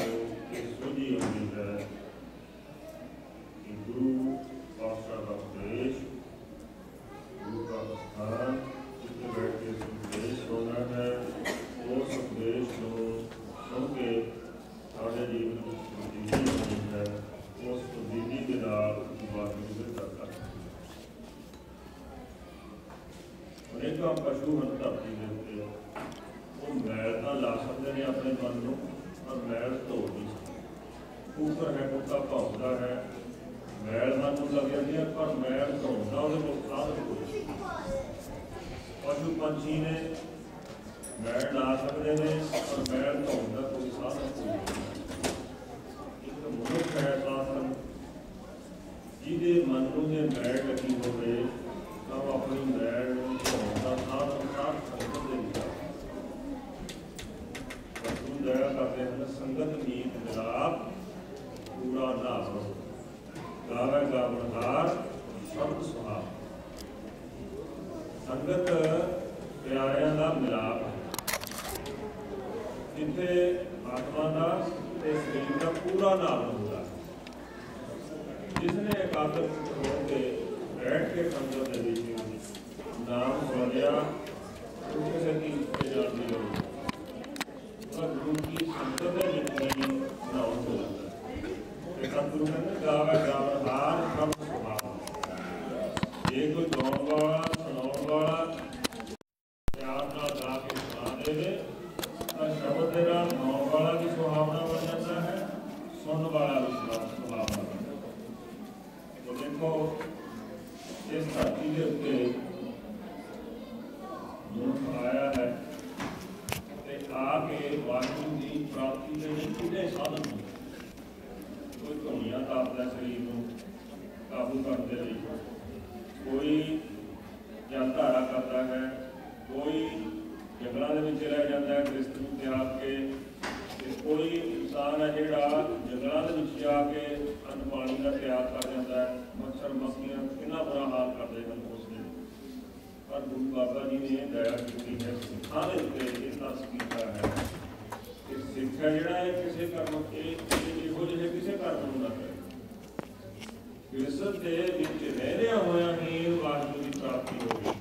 ये सोझी उम्मीद है कि गुरु पातशाह का उपदेश, गुरु का स्थान जिसमें बैठ के उपदेश होना है, उस उपदेश को सुन के साढ़े जीवन में तब्दीली होनी है, उस तब्दीली के नाल वाहिगुरू करता है। अनेकों पशु हैं धरती के उत्ते, वो मैल तो ला सकते हैं अपने मन को, पर मैल धो नहीं सकते। कुकर है, कुत्ता भौंकता है, मैल मन को लग जाती है, पर मैल धोना वो साधन कोई। पशु पंछी ने मैल ला सकते हैं, पर मैल धोना कोई साधन कोई। एक मनुष्य है साधन, जिहदे मन को जे मैल लगी होवे तो अपनी मैल धोना साधन साध संगत दे विचार दया करते हैं। संगत नीत मिलाप पूरा नाम गावे गावनहार शब्द सुहाव। संगत प्यारियां का मिलाप है, जिथे आत्मा का शरीर का पूरा नाम होता है। जिसने एकाग्रचित होकर बैठ के संगत नाम सुनिया, किसी की जान की जरूरत गुरु की संगत नाम हो जाता है। सतगुरु कहते गावे गावनहार शब्द सुहाव। जे कोई गाउन वाला सुनाउण वाला प्यार नाल गा के सुना देवे तो शब्द दे नाल गाउण वाला भी सुहावना बन जाता है, सुनने वाला भी सुहावना बन जाता है। तो देखो इस धरती के उत्ते मनुष्य आया है, आके वाहिगुरू की प्राप्ति के लिए कितने साधन होंगे। कोई धुनियाँ तापता शरीर को काबू करने लिए, कोई जल धारा करता है, कोई जंगलों में रह जाता है गृहस्थ को त्याग के, कोई इंसान है जोड़ा जंगलों में जाके अन्न पानी का त्याग कर जाता है। मच्छर मक्खियाँ कितना बुरा हाल करते हैं उसने, पर गुरु बाबा जी ने दया की है, सिखा दे दस किया है कि सिक्खा जोड़ा है किसी कर्म के इहो जिहे किसी कर्म ना करे। विरसत के विच रहदिया होया ही वाहिगुरू की प्राप्ति होगी।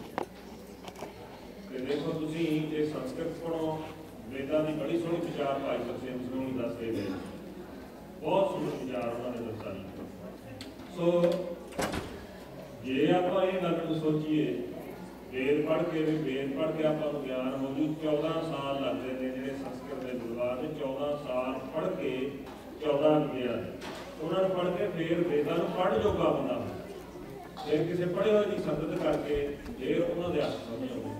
देखो तुसी ये संस्कृत पढ़ो, वेदां की बड़ी सोहनी विचार भाई सरसेम सिंह दस दे गए, बहुत सोहने विचार उन्होंने दसा। सो जे आप ये गल सोचीए, वेद पढ़ के भी वेद पढ़ के आप ज्ञान हो जू। 14 साल लगते हैं जो संस्कृत के विद्वान 14 साल पढ़ के 14 गया है, उन्होंने पढ़ के फिर वेदां पढ़ जोगा बंदा फिर किसी पढ़े हुए की संगत करके फिर उन्होंने अर्थ समझ आए,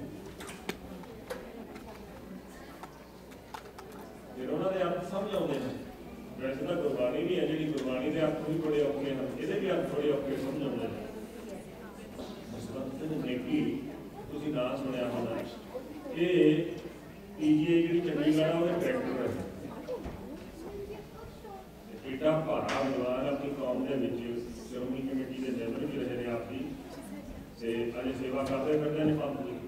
फिर उन्होंने अर्थ समझ आते हैं। वैसे तो गुरबाणी भी है, जी गुरबाणी के अर्थ भी बड़े औखे हैं, ये भी अर्थ बड़े औखे समझ आते हैं। नेकी तुसीं ना सुनिया होना, ये पीजीआई जी चंडीगढ़ वो डायरैक्टर है, एडा भारा विद्वान अपनी कौम के श्रोमणी कमेटी के मैंबर भी रहे हैं आप जी, अजे सेवा करते फिरते हैं पंथ की।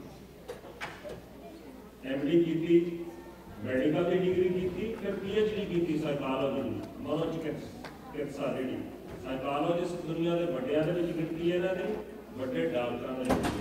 MD की, मैडिकल की डिग्री की, फिर PhD की साइकोलॉजी मनोचिकित्सा जी साइकोलॉजिस्ट दुनिया के वड्डियां दे विच गिनती है इन्होंने, बड़े डॉक्टर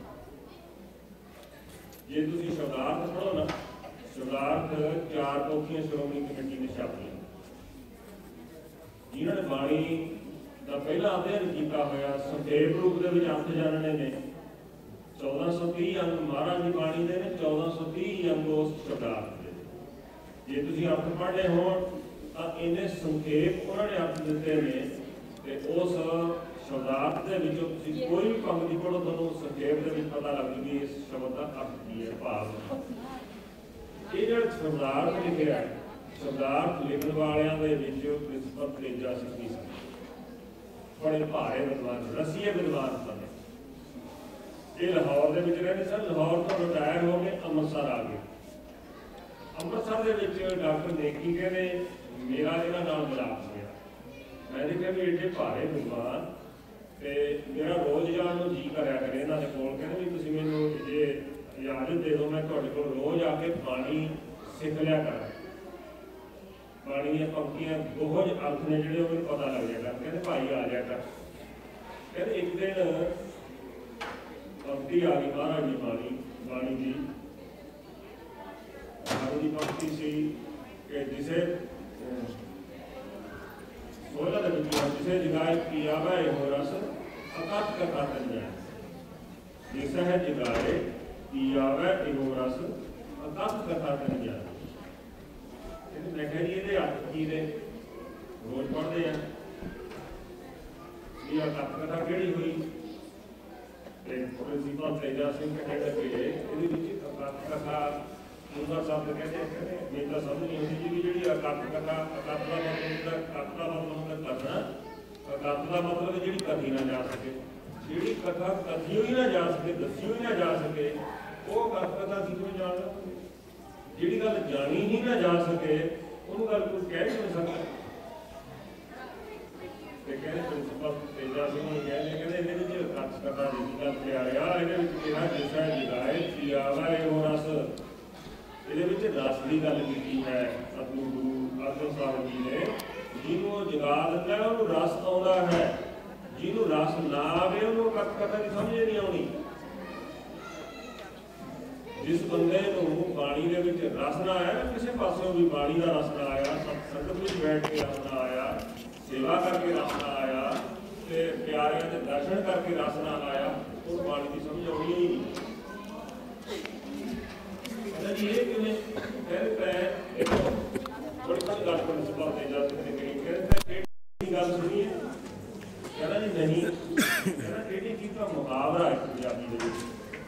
जे तुसीं शब्दार्थ पढ़ो ना, शब्दार्थ 4 पोथियां श्रोमणी कमेटी ने छापियां, जिन्होंने बाणी का पहला अध्ययन किया होया संक्षेप रूप के अर्थ जानने ने 1430 अंग महाराज की बाणी के 1430 अंग उस शब्दार्थ के। जे तुसीं अर्थ पढ़ने हो तो इन्हें संक्षेप उन्होंने अर्थ दिते ने, उस शब्दार्थ के कोई भी पंक्ति पढ़ो तो संक्षेप के पता लग जूगी इस शब्द का अर्थ की है, भाव ये जो शब्दार्थ लिखे है। शब्दार्थ लिखने वालों के प्रिंसिपल तेजा सिंह सन, बड़े भारे विद्वान रसीए विद्वान सन। ये लाहौर के रहते सन, लाहौर तो रिटायर हो गए, अमृतसर आ गए। अमृतसर के डॉक्टर नेकी कहते मेरा इन्होंने नाम मिलाप हो गया। मैंने कहा भी एडे भारे विद्वान तो मेरा रोज़ जाने को जी कराया करे इन्होंने कोल, कहते भी तुम मैनू जे इजाजत दे दो, मैं तुहाडे कोल रोज़ आके पानी सीख लिया करा। बाणी दी पंक्तियां बहुत अर्थ ने जिहड़े उन्हें पता लग जाएगा। कहते भाई आ जाया कर, कहते एक दिन पंक्ति आ गई महाराज जी बाणी की पंक्ति सी कि जिसे जिसे जगाए पिया वै हो रस अकथ कथा तन जाए, जिसे है जगाए पिया वै हो रस अकथ कथा तन जाए। मैं कह रही है अर्थ की ने रोज पढ़ते हैं ये अकथ कथा केड़ी हुई। प्रिंसीपल तेजा सिंह कहते कि अकथ कथा उनका शब्द कहते हैं मेरी तो समझ नहीं होती जी जी अकथ कथा अकथ का मतलब करना, अकथ का मतलब जी कथी ना जा सके, जी कथा कथी ही ना जा सके, दसी ही ना जा सके, वो अकथ कथा कितों जान जी गल जानी ही ना जा सके उन्होंने गल कोई कह नहीं सकता। कहते प्रिंसीपल तेजा सिंह कहते ये अकथ कथा की गल प्यारिया ये जिसा जगाए पिया वै हो रस, ये रस की गल की है। अपने गुरु अर्जन साहब जी ने जिन्होंने जगा दिता है उन्होंने रस आता है, जिन्होंने रस ना आए उन्होंने अकथ कथा की समझ नहीं आनी। जिस बंदे बाणी के रस ना आया ना, किसी पासों भी बाणी का रस ना आया, संगत में बैठ के रस ना आया, सेवा करके रस ना आया, प्यारिਆਂ के दर्शन करके रस ना आया, उस बाणी की समझ आनी ही नहीं। ये किवें कहते हैं देखो बड़ी बड़ी गल प्रिंसीपल तेजा सिंह ने कही, कहते गल सुनिए कहना जी नहीं, कहना टेढ़ी चीज का मुहावरा है पंजाबी के विच।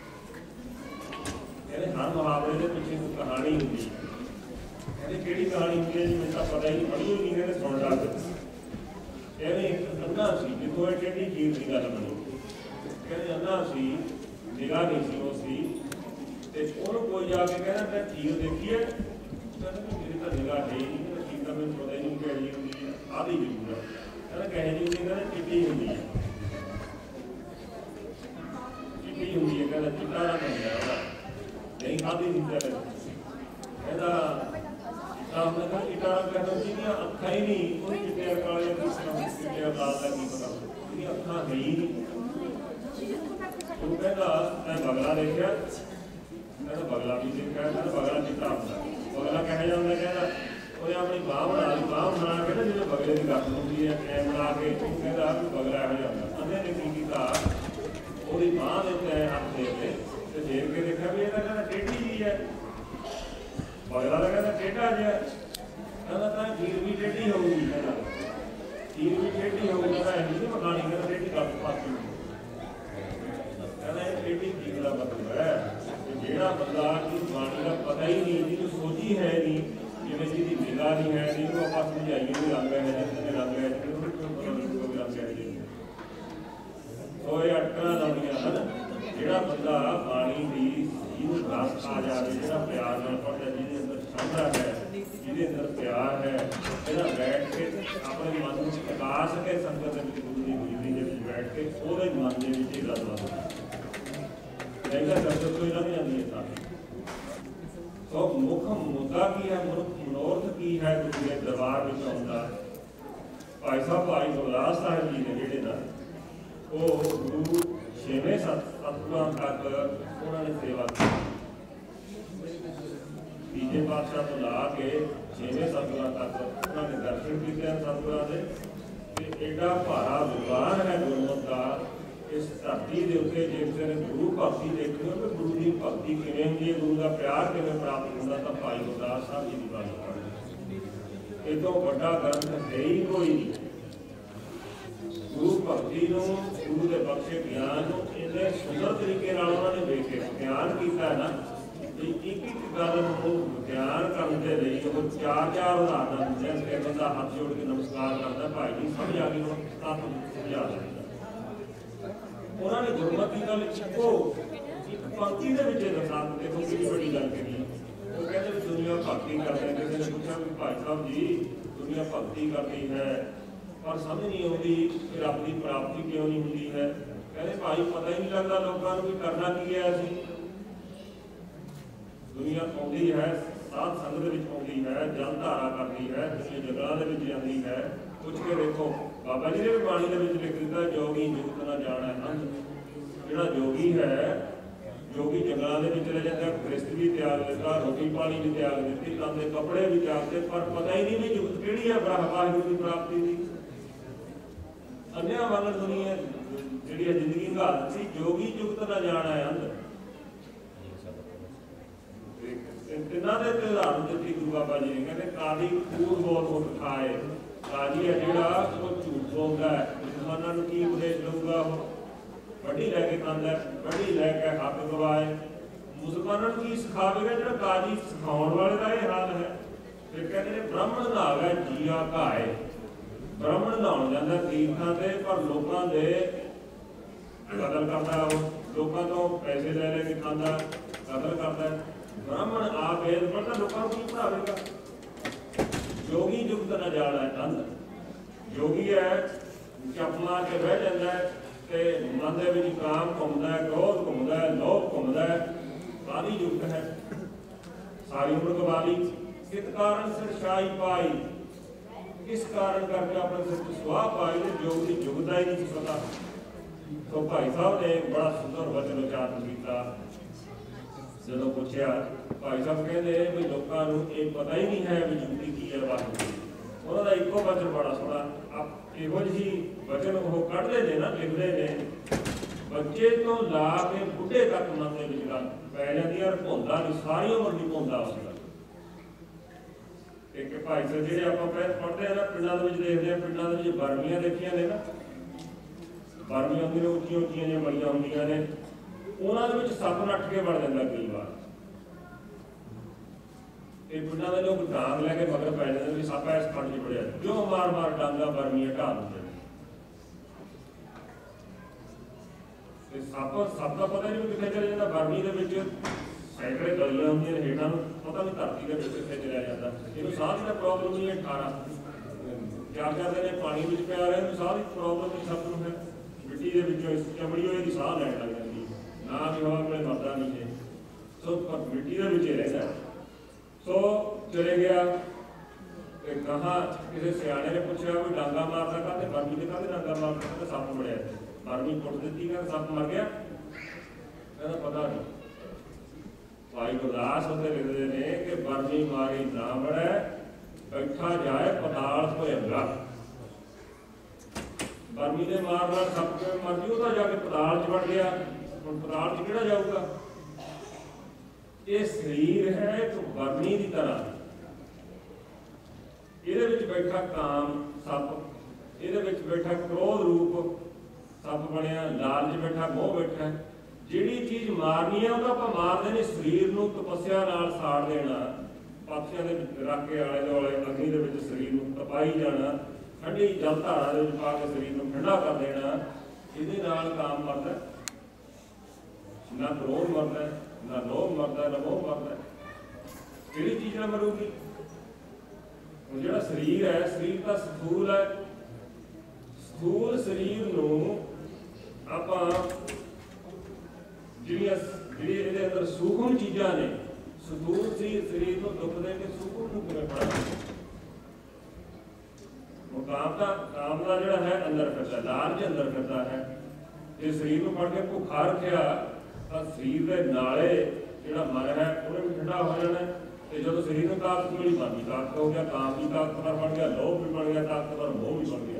कहते हर मुहावरे के पीछे कोई कहानी होती है। कहते केड़ी कहानी होती है जी मैं पता ही नहीं, पढ़ी हुई नहीं, कहते सुन लग। कहते एक अन्ना सी जितों टेढ़ी चीज की गल बनी, कहते अन्ना सी निगाह नहीं सी उसकी, कोई जाके कहना मैं चीज देखी है, कहना मेरी तो निगाह है ही नहीं, चीज का मैं पता ही नहीं कह जी होंगी है, आधी जरूर है, कहना कह जी होंगी, कहना चिट्टी होंगी है, चिट्टी होंगी है, कहना चिट्टा ना बन जाएगा नहीं खाधी नहीं चले, कहना हमने कहा चिट्टा कहना जी अखा ही नहीं, कोई चिट्टे काले चिट्टे लाल का की पता, अखा है ही नहीं। तो कहना मैं बगला देखा, बगला भी देखा, बगला चिट्टा होता, बगला कह जाता, कहना उन्हें अपनी बांह बना ली, बांह बना के ना जो बगले की गल होती है ऐ बना के कहता बगला यहो जाता। अन्य ने की किया वो बांह देते हैं हाथ दे के फेर के देखा भी यह कहना टेढ़ी जी है, बगला तो कहना टेढ़ा जो है, कहना चीर भी टेढ़ी होगी, कहना चीर भी टेढ़ी होगी, कहना नहीं मकानी, कहना टेढ़ी गल पास कहना टेढ़ी चीज का मतलब है जेड़ा बंदा की बाणी का पता ही नहीं, जिन्हें सोची है नहीं, जिन्हें जी निगाह नहीं है नहीं, वो आप समझाइए भी रंग है जिसने रंग है रंग है तो ये अटकना लाउनियां है। जेड़ा बंदा बाणी की जिन्होंने रस आ जाए, जो प्यार न पढ़ता, जिसके अंदर श्रद्धा है, जिसके अंदर प्यार है, जो बैठ के अपने मन को टिका सके संगत गुरु की गुजरी के बैठ के वो मन के गल संगत कोई लग जाती है सारी। तो मुख मुद्दा की है, मनोरथ की है, गुरु दरबार में आउंदा भाई साहब भाई गुरदास साहब जी ने जेडे ना वो गुरु छेवें सतगुरां तक उन्होंने सेवा की, तीजे पातशाह तो ला के छेवें सतगुरां तक उन्होंने दर्शन किए सतगुरां दे। एडा भारा विद्वान है गुरमत का, इस धरती के उत्ते जे किसी ने गुरु भक्ति देखनी हो, गुरु की भक्ति किवें होंदी है, गुरु का प्यार किवें प्राप्त होता, तो भाई गुरदास साहब जी की बाणी पढ़। ये तो बड़ा ग्रंथ है ही कोई नहीं। गुरु भक्ति गुरु के बख्शे ज्ञान इन्ने सुंदर तरीके उन्होंने देख के ज्ञान किया है ना, एक एक गल ज्ञान करने के लिए वो चार चार उदाहरण जैसे बंदा हाथ जोड़ के नमस्कार करता, भाई जी समझ आ गई, समझा सकता उन्होंने गुरमत की गल इको पंक्ति के दसा देखो कि बड़ी गल कही। वो कहते दुनिया भक्ति करते, किसी ने पूछा कि भाई साहब जी दुनिया भक्ति करती है पर समझ नहीं आती कि रब की प्राप्ति क्यों नहीं होती है। कहते भाई पता ही नहीं लगता लोगों को भी करना की है। असी दुनिया आती है साध संगत विच आउंदी है, जल धारा करती है, किसी जंगलों के विच जाती है। पुछ के देखो बाबा जी ने भी बाणी दे विच लिख दिता, जोगी जुगत न जाणै अंत। जिहड़ा जोगी है, जोगी जंगलों के चले जाता, गृहस्थ भी त्याग दिता, रोटी पानी भी त्याग दी, तन के कपड़े भी त्यागते, पर पता ही नहीं भी जुगत किहड़ी है वाहिगुरू की प्राप्ति की। अन्या वांगण दुनिया जिहड़ी जिंदगी घात सी, जोगी जुगत न जाणै अंत। तिन्हां दे उदाहरण दित्ती गुरु बाबा जी ने, कहते कादी कूड़ बोल उठ खाए। काजी है जिहड़ा वो झूठ बोलदा है, मुसलमानां नूं की उपदेश देऊगा, वड्डी लैके खांदा, वड्डी लैके हक गवाए। मुसलमानों को की सिखावेगा, जो काजी सिखाने वाले का यह हाल है। फिर कहते हैं ब्राह्मण नहावे जिया घाए। ब्राह्मण नहाउण जांदा तीर्थां ते, पर लोकां दे कतल करदा, लोकां तो पैसे ले लेके खांदा, कतल करदा। ब्राह्मण आप वेद पढ़दा, लोकां को की पढ़ावेगा। जोगी जुगत न जाणै अंत। जोगी है चप मार के बह जांदा है ते मन दे विच काम घुमदा है, क्रोध घुमदा है, लोभ घुमदा है। कादी जुगत है, सारी उम्र गवा ली। किस कारण सिर शाही पाई, किस कारण करके अपने सिर को सुहा पाई, योग की जुगता ही नहीं पता। तो भाई साहब ने बड़ा सुंदर वचन उच्चारण किया। जो पूछा भाई साहब कहते भी लोगों को ये पता ही नहीं है भी जुगती की है वाहिगुरू। उन्होंने एको वचन बड़ा सोहना आप इहो जी वचन वो कढ़ते हैं ना, लिखते हैं बच्चे तो ला के बुढ़े तक मन के विच गल पै जाती है, भुलदा नहीं, सारी उम्र नहीं भुलदा उस गल। एक भाई साहब जिहड़े आपां पढ़ते हैं ना, पिंडां दे विच देखदे हैं, पिंडां दे विच बरमियां देखियां ने ना, बरमियां होंदियां उच्चियां उच्चियां जिहियां बड़ियां होंदियां ने, उन्हां दे विच सप्प नੱਠ के वड़ जांदा कई वार। पिंडा के लोग डांग लैके मगर पै जाते भी सप इस खंड च बढ़िया, जो मार मार डांगा बरमियां ढा दिंदे। सप का पता नहीं कितने चले जाता, बरमी के सैकड़े गलियां होंदियां हेठां पता नहीं धरती के कितने चलिया जाता। इन्हूं साह की प्रॉब्लम नहीं है, 18 क्या करते हैं पानी में पिया रहे, साह की प्रॉब्लम नहीं सब है। मिट्टी के विचों चमड़ी होए साह लैन लग जाती, ना भी हवा कोई मरदा नहीं है। सो मिट्टी के विच रहिंदा। सो चले गया कहाँ किसी सियाने ने पूछा भी डांगा मारता कहते बरमी ने कहते डांगा मारता, कहते सप मड़िया, बरमी पुट दी कहते सप मर गया, कहता पता नहीं। भाई गुरदास उत्ते लिखते हैं कि बरमी मारी ना मड़े, बैठा जाए पताल भुजंगा। बरमी ने मारना सप के मर जी, जाके पताल च वड़ गया, हुण पताल च किहड़ा जाऊगा। ये शरीर है एक बरनी की तरह, ये बैठा काम सप, ये बैठा क्रोध रूप सप बनया, लालच बैठा, मोह बैठा। जिहड़ी चीज मारनी है वो आप मारते नहीं, शरीर को तपस्या नाल साड़ देना, पाथियां दे रख के आले दुआले अग्नि दे विच शरीर को तपाई जाना, ठंडी जल धारा दे विच पा के शरीर को ठंडा कर देना। इहदे नाल काम मरदा, ना क्रोध मरदा, ना लोभ मरदा, ना मोह मरदा। किहड़ी चीज ना मरूगी। जो शरीर है, शरीर का स्थूल है, स्थूल शरीर नूं आपां जिहड़ियां अंदर सूखम चीज़ां ने, स्थूल शरीर को दुख दे के सूखम नूं किवें पढ़ा। काम का जिहड़ा है अंदर फिरदा, लालच अंदर फिरदा है। जे शरीर को पढ़ के भुखा रखिया तो शरीर के नाले जिहड़ा मन है उन्हें भी ठंडा हो जाना। तो जो शरीर में ताकत मिली, मन भी ताकत हो गया, काम भी ताकतवर बन गया, लोभ भी बन गया ताकतवर, मोह भी बन गया।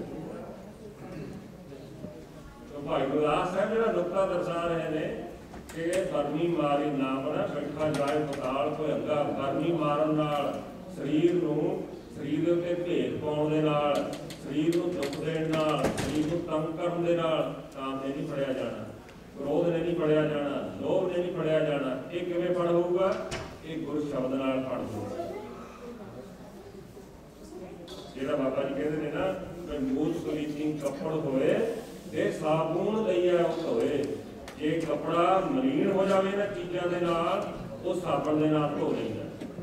तो भाई गुरदास साहब जिहड़ा नुक्ता दर्शा रहे हैं कि बरनी मारी ना बना, बैठा जाए पताल भुजंगा। बरनी मारन नाल शरीर नूं, शरीर के उत्ते भेद पाउण दे नाल, शरीर नूं दुख देण नाल, शरीर नूं तंग करन दे नाल काम ने नहीं फड़िया जाना, क्रोध ने नहीं फड़िया जाना, लोभ ने नहीं फड़िया जाना। ये किवें फड़ होऊगा? ये गुरु शब्द नाल फड़ होऊगा। जिहड़ा बाबा जी कहते हैं ना, मूल सुनीति कपड़ होए ते साबुन लईया धोए। जे कपड़ा मलीन हो जाए ना चीज़ों के नाल, वो साबुन के नाल धो लईदा।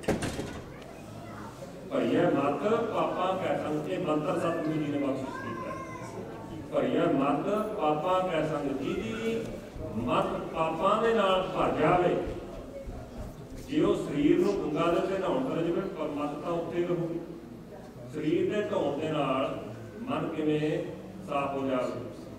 भरिया मत पापा कै संग, के मंत्र सतगुरु जी ने बख्शिश किया। भरिया मत पापा कै संग, जी मत पापा के नाल भर जाए। जे वो शरीर को गंगा दे उत्ते नहाउण कर जावे मत तां उत्थे ही रहूगी। शरीर के धोण दे नाल मन किवें साफ हो जावे।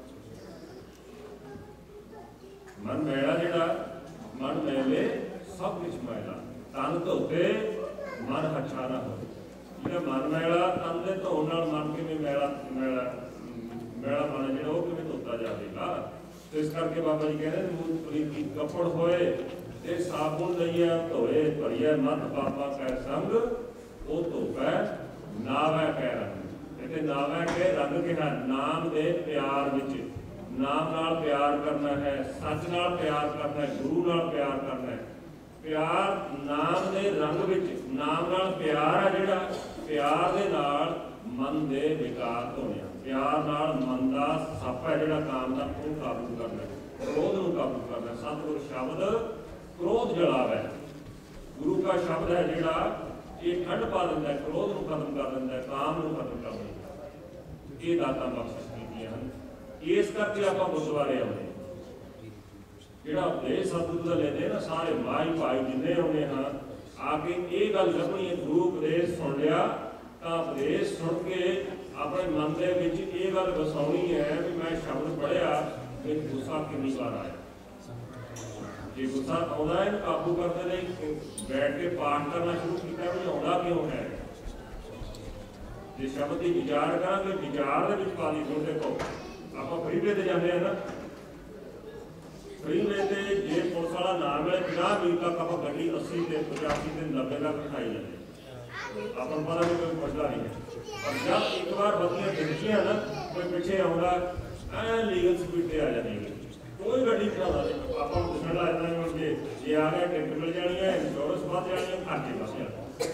मन मैला जिहड़ा मन मैले सब कुछ मैला, तन धोते मन अच्छा ना हो। जिहड़ा मन मैला तन दे धोण नाल मन किवें मैला मैला मैला मन जिहड़ा वो किवें धोता जावेगा। तो इस करके बाबा जी कहते हैं मूर्ति की कपड़ होए ते साबुन लइए धोए भरिए मत पापा कै संग वो धोपै नावै कै रंग। इत्थे नावै कै रंग कहा नाम दे प्यार विच, नाम नाल प्यार करना है, सच नाल प्यार करना है, गुरु नाल प्यार करना है। प्यार नाम दे रंग विच, नाम नाल प्यार है जिहड़ा प्यार दे नाल मन दे विकार धोने, प्यार नाल मन दा सप है जिहड़ा काम दा ओह काबू करना, क्रोध नूं काबू करना। सतगुर शब्द क्रोध जलावे, गुरु का शब्द है जिहड़ा ये ठंड पा दिंदा है, क्रोध नूं खत्म कर दिंदा है, काम नूं खत्म कर दिंदा है। ये दातां बख्शिश कीतियां हन। इस करके आपां गुरुद्वारे आउंदे जिहड़ा उपदेश सतगुरू दा लैंदे ना सारे माई भाई जिन्ने आउंदे हां आके ये गल लभणी है गुरु उपदेश सुन लिया तां उपदेश सुन के अपने मन दे विच ये गल वसाउणी है भी मैं शब्द पढ़िया कि गुस्सा कितनी बार आया। जे गुस्सा आउंदा है काबू करने लई बैठ के पाठ करना शुरू किया भी आउंदा क्यों है। जे शब्द की विचार करांगे विचार दे विच पानी सुण देखो आपां फ्रीवे ते जांदे आ ना, फ्रीवे ते जे पुलिस वाला ना मिले 50 मील तक आपां गड्डी 80 ते 85 ते 90 तक बिठाई जांदे आपां पता नहीं कोई पुछदा नहीं है। पर जब एक बार बत्तियां दिखदियां ना कोई पिछे आउंदा ऐ लीगल स्पीड ते आ जांदी है कोई गड्डी चलाता नहीं आपां पुछण लग जांदे हुण जे आ गया टिकट मिल जानी है इंश्योरेंस वध जानी है खर्चे बस जाने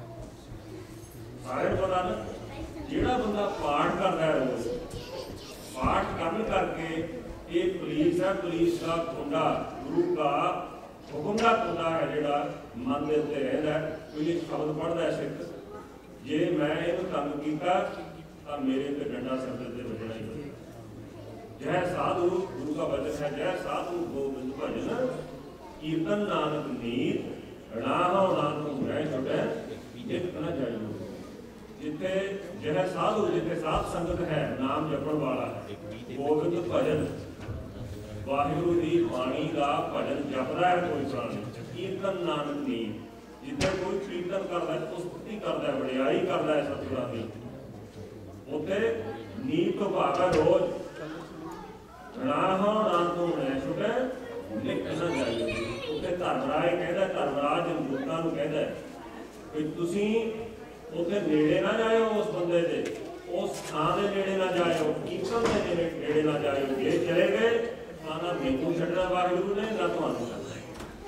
सारे पता ना। जिहड़ा बंदा पाठ करदा है रोज पाठ करके ये पुलिस है, पुलिस का कुंडा गुरु का हुक्म का कुंडा है जिहड़ा मन दे उत्ते रहिंदा है। पुलिस शब्द पढ़दा है सिख जे मैं इहनूं तंग कीता तां मेरे ते डंडा सिर ते वजਣਾ ही है। जय साधु गुरु का वचन है जय साधु गोबिंद भजन कीर्तन नानक नीत राहो नानक मैं छुटे जित न जाइयो। जिथे जय साधु जिथे साध संगत है नाम जपण वाला गोबिंद भजन वाहिगुरु दी बाणी का भजन जपदा है कोई प्राणी कीर्तन नानक नीत जिथे कोई कीर्तन करदा है स्तुति करदा है वडियाई करदा है सतगुरां दी उत्थे नीत तो भाव है रोज राहो नानक मैं छुटे जित न जाइयो। उत्थे धर्मराज कहदा धर्मराज जनदूतां नूं कहदा कि तुसीं उत्थे नेड़े ना जाओ उस बंदे दे उस थां दे नेड़े ना जाओ कीर्तन दे नेड़े ना जाओ। जे चले गए ना मैनूं छड्डना वाहिगुरू ने ना तुहानूं छड्डना।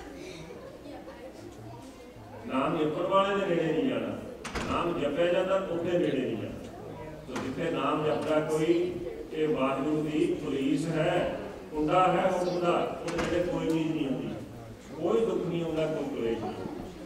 नाम जपण वाले दे नेड़े नहीं जाना, नाम जपया जाता उत्थे नेड़े नहीं जाना। तो जिथे नाम जपदा कोई ये वाहिगुरू दी पुलिस है कुंडा है हुक्म दा उहदे नेड़े कोई चीज़ नहीं आती, कोई दुख नहीं आउंदा, कोई कलेश नहीं।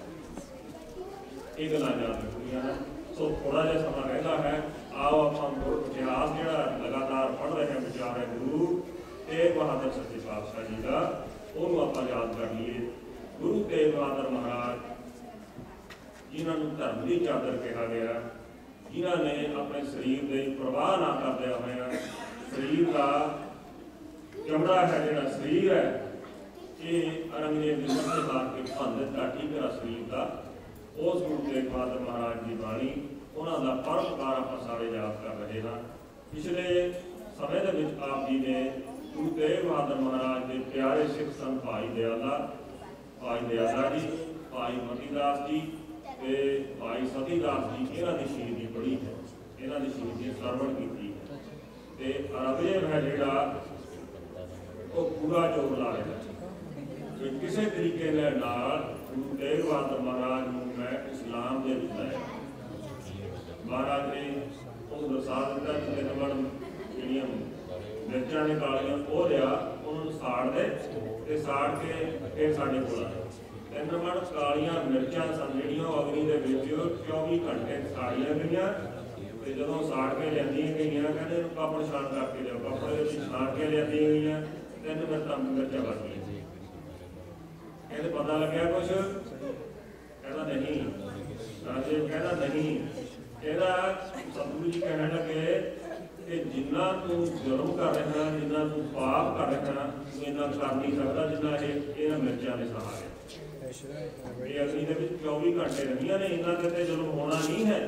ये गल्लां याद रखनियां हैं। सो थोड़ा जिहा समा रहिंदा है आओ आपां इतिहास जिहड़ा लगातार पढ़ रहे हैं विचार है गुरु तेग बहादुर सच्चे पातशाह जी का ਉਹਨੂੰ ਆਪਾਂ याद कर लीए। गुरु तेग बहादुर महाराज जिन्हां नूं धर्म की चादर कहा गया, जिन्हां ने अपने शरीर की परवाह ना करदे होए शरीर का चमड़ा है जिहड़ा शरीर है ये औरंगजेब दे सिर मार के भंन दित्ता ठीकरा शरीर का। उस गुरु तेग बहादुर महाराज की बाणी उन्हों का परोपकार आप सारे याद कर रहे हैं। पिछले समय के आप जी ने गुरु तेग बहादुर महाराज के प्यारे सिख संत भाई दयाला जी, भाई मतीदास जी ते भाई सतीदास जी इन्हों की शहीदी पढ़ी है, इन्हों की शहीदी सरवण की ते औरंगजेब है जिहड़ा वो पूरा जोर ला रहा है किसी तरीके नाल गुरु तेग बहादुर महाराज नूं मैं इस्लाम दे विच लाया। महाराज ने उस दसा दिता कि 3 मण जिहड़ियां मिर्चां ने कालियां वो लिया उन्होंने साड़ दे ते साड़ के फिर साडे कोल आए। 3 मण कालियां मिर्चां सन जिहड़ियां अग्नि दे विच 24 घंटे साड़ियां गईयां ते जदों साड़ के लियांदियां गईयां कहंदे कपड़ छाण करके लिओ, कपड़े विच छाण के लियांदियां गईयां 3 मिर्चां बच गईयां। कहते पता लग्या कुछ कहता नहीं, रामदेव कहता नहीं, कहता सतगुरु जी कहने लगे कि जिन्ना तू जुर्म कर रहा, जिन्ना तू पाप कर रहा, तू इन्ना कर नहीं सकता जिन्ना ये मिर्चा ने सहारे। ये अग्नि के 24 घंटे रहिया ने, इन्ना किते जुर्म होना नहीं है,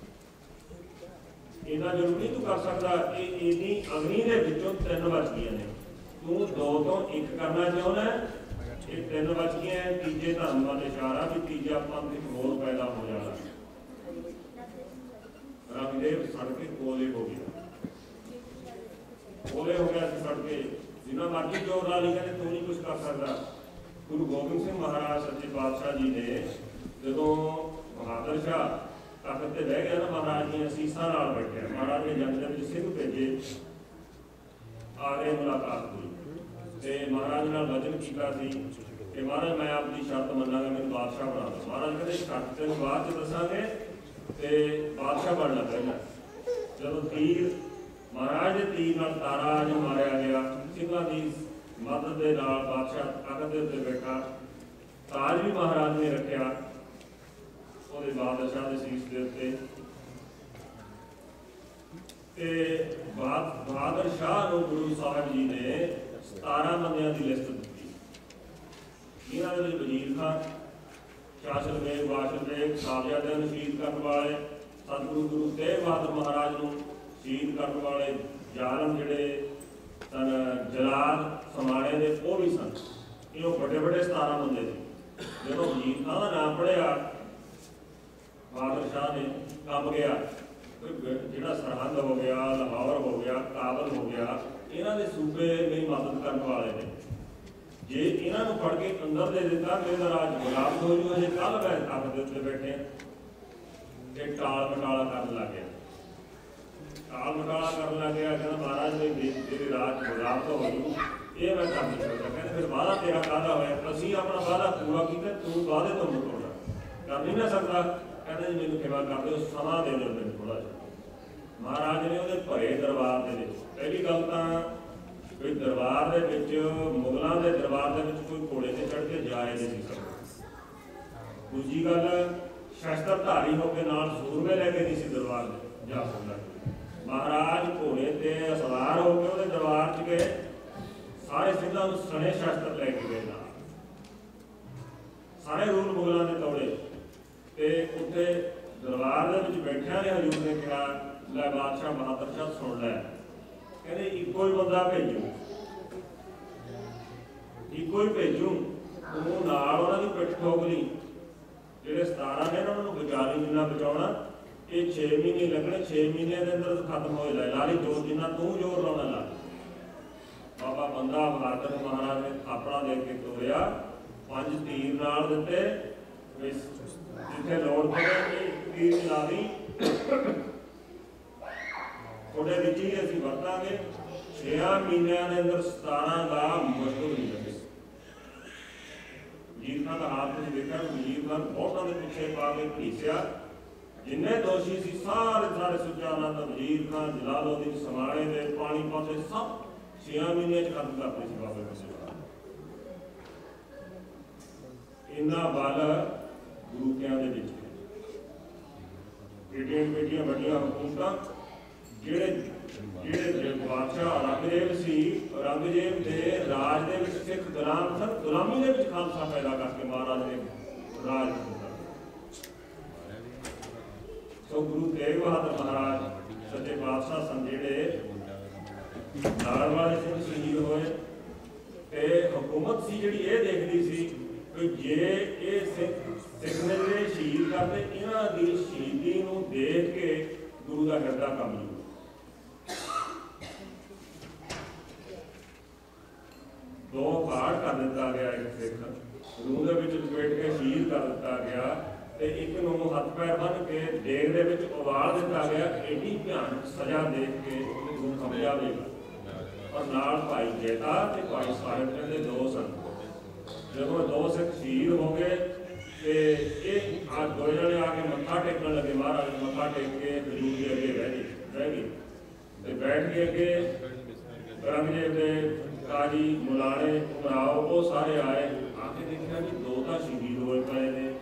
इन्ना जुर्म नहीं तू कर सकता। इन्नी अग्नि के विचों 3 बच गई ने, तू 2 तो 1 करना चाहना, ये 3 बच गए हैं। तीजे धर्म वाल इशारा भी तीजा पंथ एक होर पैदा हो जाना। रामदेव सड़ के कोले हो गया, कोले हो गया सड़ के, जिन्ना मर्जी जोर ला ली, कहते तू नहीं कुछ कर सकता। गुरु गोबिंद सिंह महाराज सच्चे पातशाह जी ने जो बहादुर शाह तख्त पर बह गया ना, महाराज ने असीसा नाल बैठे, महाराज ने जंग के सिंह भेजे, आ गए, मुलाकात हुई, तो महाराज ने वचन किया कि महाराज मैं आपकी शर्त मनांगा, मैं बादशाह बना दो। महाराज कहते शर्त तेन बाद दसांगे, तो बादशाह बनना पहला। जो तीर महाराज के तीर नाल तारा जो मारिया गया, सिंघां की मदद के नाल बादशाह तख्त के उत्ते बैठा, ताज भी महाराज ने रखा ਉਹਦੇ ਬਾਦਸ਼ਾਹ ਦੇ ਸੀਸ ਦੇ ਉੱਤੇ। ਤੇ ਬਹਾਦਰ ਸ਼ਾਹ ਨੂੰ ਗੁਰੂ ਸਾਹਿਬ ਜੀ ਨੇ 17 ਬੰਦਿਆਂ ਦੀ ਲਿਸਟ ਦਿੱਤੀ, ਜਿਨ੍ਹਾਂ ਦੇ ਵਿੱਚ ਵਜ਼ੀਰ ਖਾਨ, ਸ਼ਾਸਨ ਬੇਗ, ਬਾਸ਼ਰ ਬੇਗ, ਸਾਹਿਬਜ਼ਾਦਿਆਂ ਨੂੰ ਸ਼ਹੀਦ ਕਰਨ ਵਾਲੇ, ਸਤਿਗੁਰੂ ਗੁਰੂ ਤੇਗ ਬਹਾਦਰ ਮਹਾਰਾਜ ਨੂੰ ਸ਼ਹੀਦ ਕਰਨ ਵਾਲੇ ਜ਼ਾਲਮ ਜਿਹੜੇ ਸਨ, ਜਲਾਦ ਸਮਾਣੇ ਦੇ, ਉਹ ਵੀ ਸਨ। ਇਹ ਉਹ ਵੱਡੇ ਵੱਡੇ 17 ਬੰਦੇ ਸੀ। ਜਦੋਂ ਵਜ਼ੀਰ ਖਾਨ ਦਾ ਨਾਮ ਪੜਿਆ बहादुर शाह ने कब गया, जो सरहद हो गया, लाहौर हो गया, काबल हो गया, इन्हों के सूबे मेरी मदद करने वाले ने, जे इन्हों फड़ के अंदर दे दिता मेरा राज गुलाम हो जू। अजे कल मैं तख्त के उत्ते बैठे एक टाल मटाला कर लग गया, टाल मटाला कर लग गया, कहना महाराज मेरे राज गुलाम तो हो जू, ये मैं कर नहीं सकता। कहते फिर वादा तेरा कादा होया, असीं अपना वादा पूरा किया, तू वादे तो मुकरना कर नहीं ना सकता। कहते जी मैंने सेवा कर दो, समा दे दो मैंने थोड़ा जिहा। महाराज ने वो भरे दरबार के पहली गल तो कोई दरबार के मुगलों के दरबार के कोई घोड़े से चढ़ के जाए नहीं सकता। दूजी गल शस्त्रधारी होकर नाल सूरमे लैके नहीं सी दरबार जा सकता। महाराज घोड़े से सवार होकर वो दरबार च गए, सारे सिंघां नूं सने शस्त्र लैके गए, सारे रूल मुगलों के तोड़े। ते उत्थे दरबार दे विच बैठिया ने हजूर ने कहा, लै बादशाह बहादुर शाह सुन लै, कहते इको ही बंदा भेजू, इको ही भेजू, तू नाल उन्हां दी पिठ ठोक ली, जिहड़े 17 ने उन्होंने बचा ली, जिन्ना बचाउणा ये 6 महीने लगने, 6 महीने के अंदर खत्म हो जाए, ला ली जोर जिन्ना तू जोर लाउणा ला। बाबा बंदा बहादुर महाराज ने थापड़ा दे के तोड़िया, 5 तीर नाल दिते, जिथे लोड़ पड़े तीर ला दी, थोड़े विच ही असीं वरतांगे। 6 महीनों के अंदर 17 का मुश्किल नहीं लगे। वजीर खान का हाथ तुसीं देखा, वजीर खान बहुतों के पिछे पा के घसीया, जिन्ने दोषी सी सारे सुजानंद, वजीर खान, जलालुद्दीन, समाणे दे, पानीपत दे, सब 6 महीने खत्म करते सी बाबे बसों। इन्ना बल गुरुकियां दे विच बेटियां बड़ियां हुकूमत, जिहड़े बादशाह औरंगजेब सी, औरंगजेब के राज दे विच सिख गुलाम सन, गुलामी दे विच खालसा पैदा करके महाराज ने राज किया। सो गुरु तेग बहादुर महाराज सच्चे पातशाह सन, जिहड़े नाल वाले सिंह शहीद होए, ते हुकूमत सी जिहड़ी ये देखदी सी कि जे ये सिख ने जिहड़े शहीद करते, इन्हां दी शहीदी नूं देख के गुरु का हिरदा कम जू। दो घाट कर दिता गया, एक सिख रूह दे विच लपेट के शहीद कर दिता गया, ते एक नूं हथ पैर बन के देग दे विच उबाल दिता गया। एडी भयानक सजा देख के गुरु कम जावेगा। और नाल भाई जेता ते भाई साहिब कहते 2 सन। जब 2 सिख शहीद हो गए, तो दो जने आके मत्था टेकन लगे, महाराज मत्था टेक के हजूर के अगे बह गए, बैठ के अगे औरंगजेब के काजी मुलाने उमराओ वो सारे आए, आके देखा जी 2 तो शहीद होए पे ने,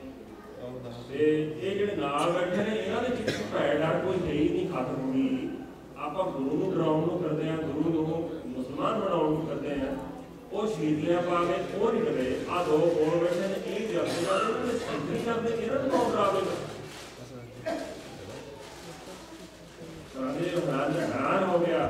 ये ਜਿਹੜੇ ਨਾਲ ਬੈਠੇ ਨੇ ਇਹਨਾਂ ਦੇ ਵਿੱਚ ਭੈ ਡਰ ਕੋਈ ਹੈ ਹੀ ਨਹੀਂ, ਖਤਮ ਹੋਈ। ਆਪਾਂ ਗੁਰੂ ਨੂੰ ਡਰਾਉਣ ਨੂੰ ਕਰਦੇ ਹਾਂ, ਗੁਰੂ ਨੂੰ ਮੁਸਲਮਾਨ ਬਣਾਉਣ ਨੂੰ ਕਰਦੇ ਹਾਂ, ਉਹ ਸ਼ਹੀਦੀਆਂ ਪਾ ਕੇ ਉਹ ਨਹੀਂ ਡਰੇ। ਆਹ ਦੋ ਕੋਲ ਬੈਠੇ ਨੇ ਇਹ ਜਲਦੀ ਜਾਂਦੇ ਨੇ, ਸੰਤਰੀ ਕਰਦੇ, ਇਹਨਾਂ ਨੂੰ ਕੌਣ ਡਰਾਵੇ? ਰਾਜੇ ਹੈਰਾਨ ਹੋ ਗਿਆ।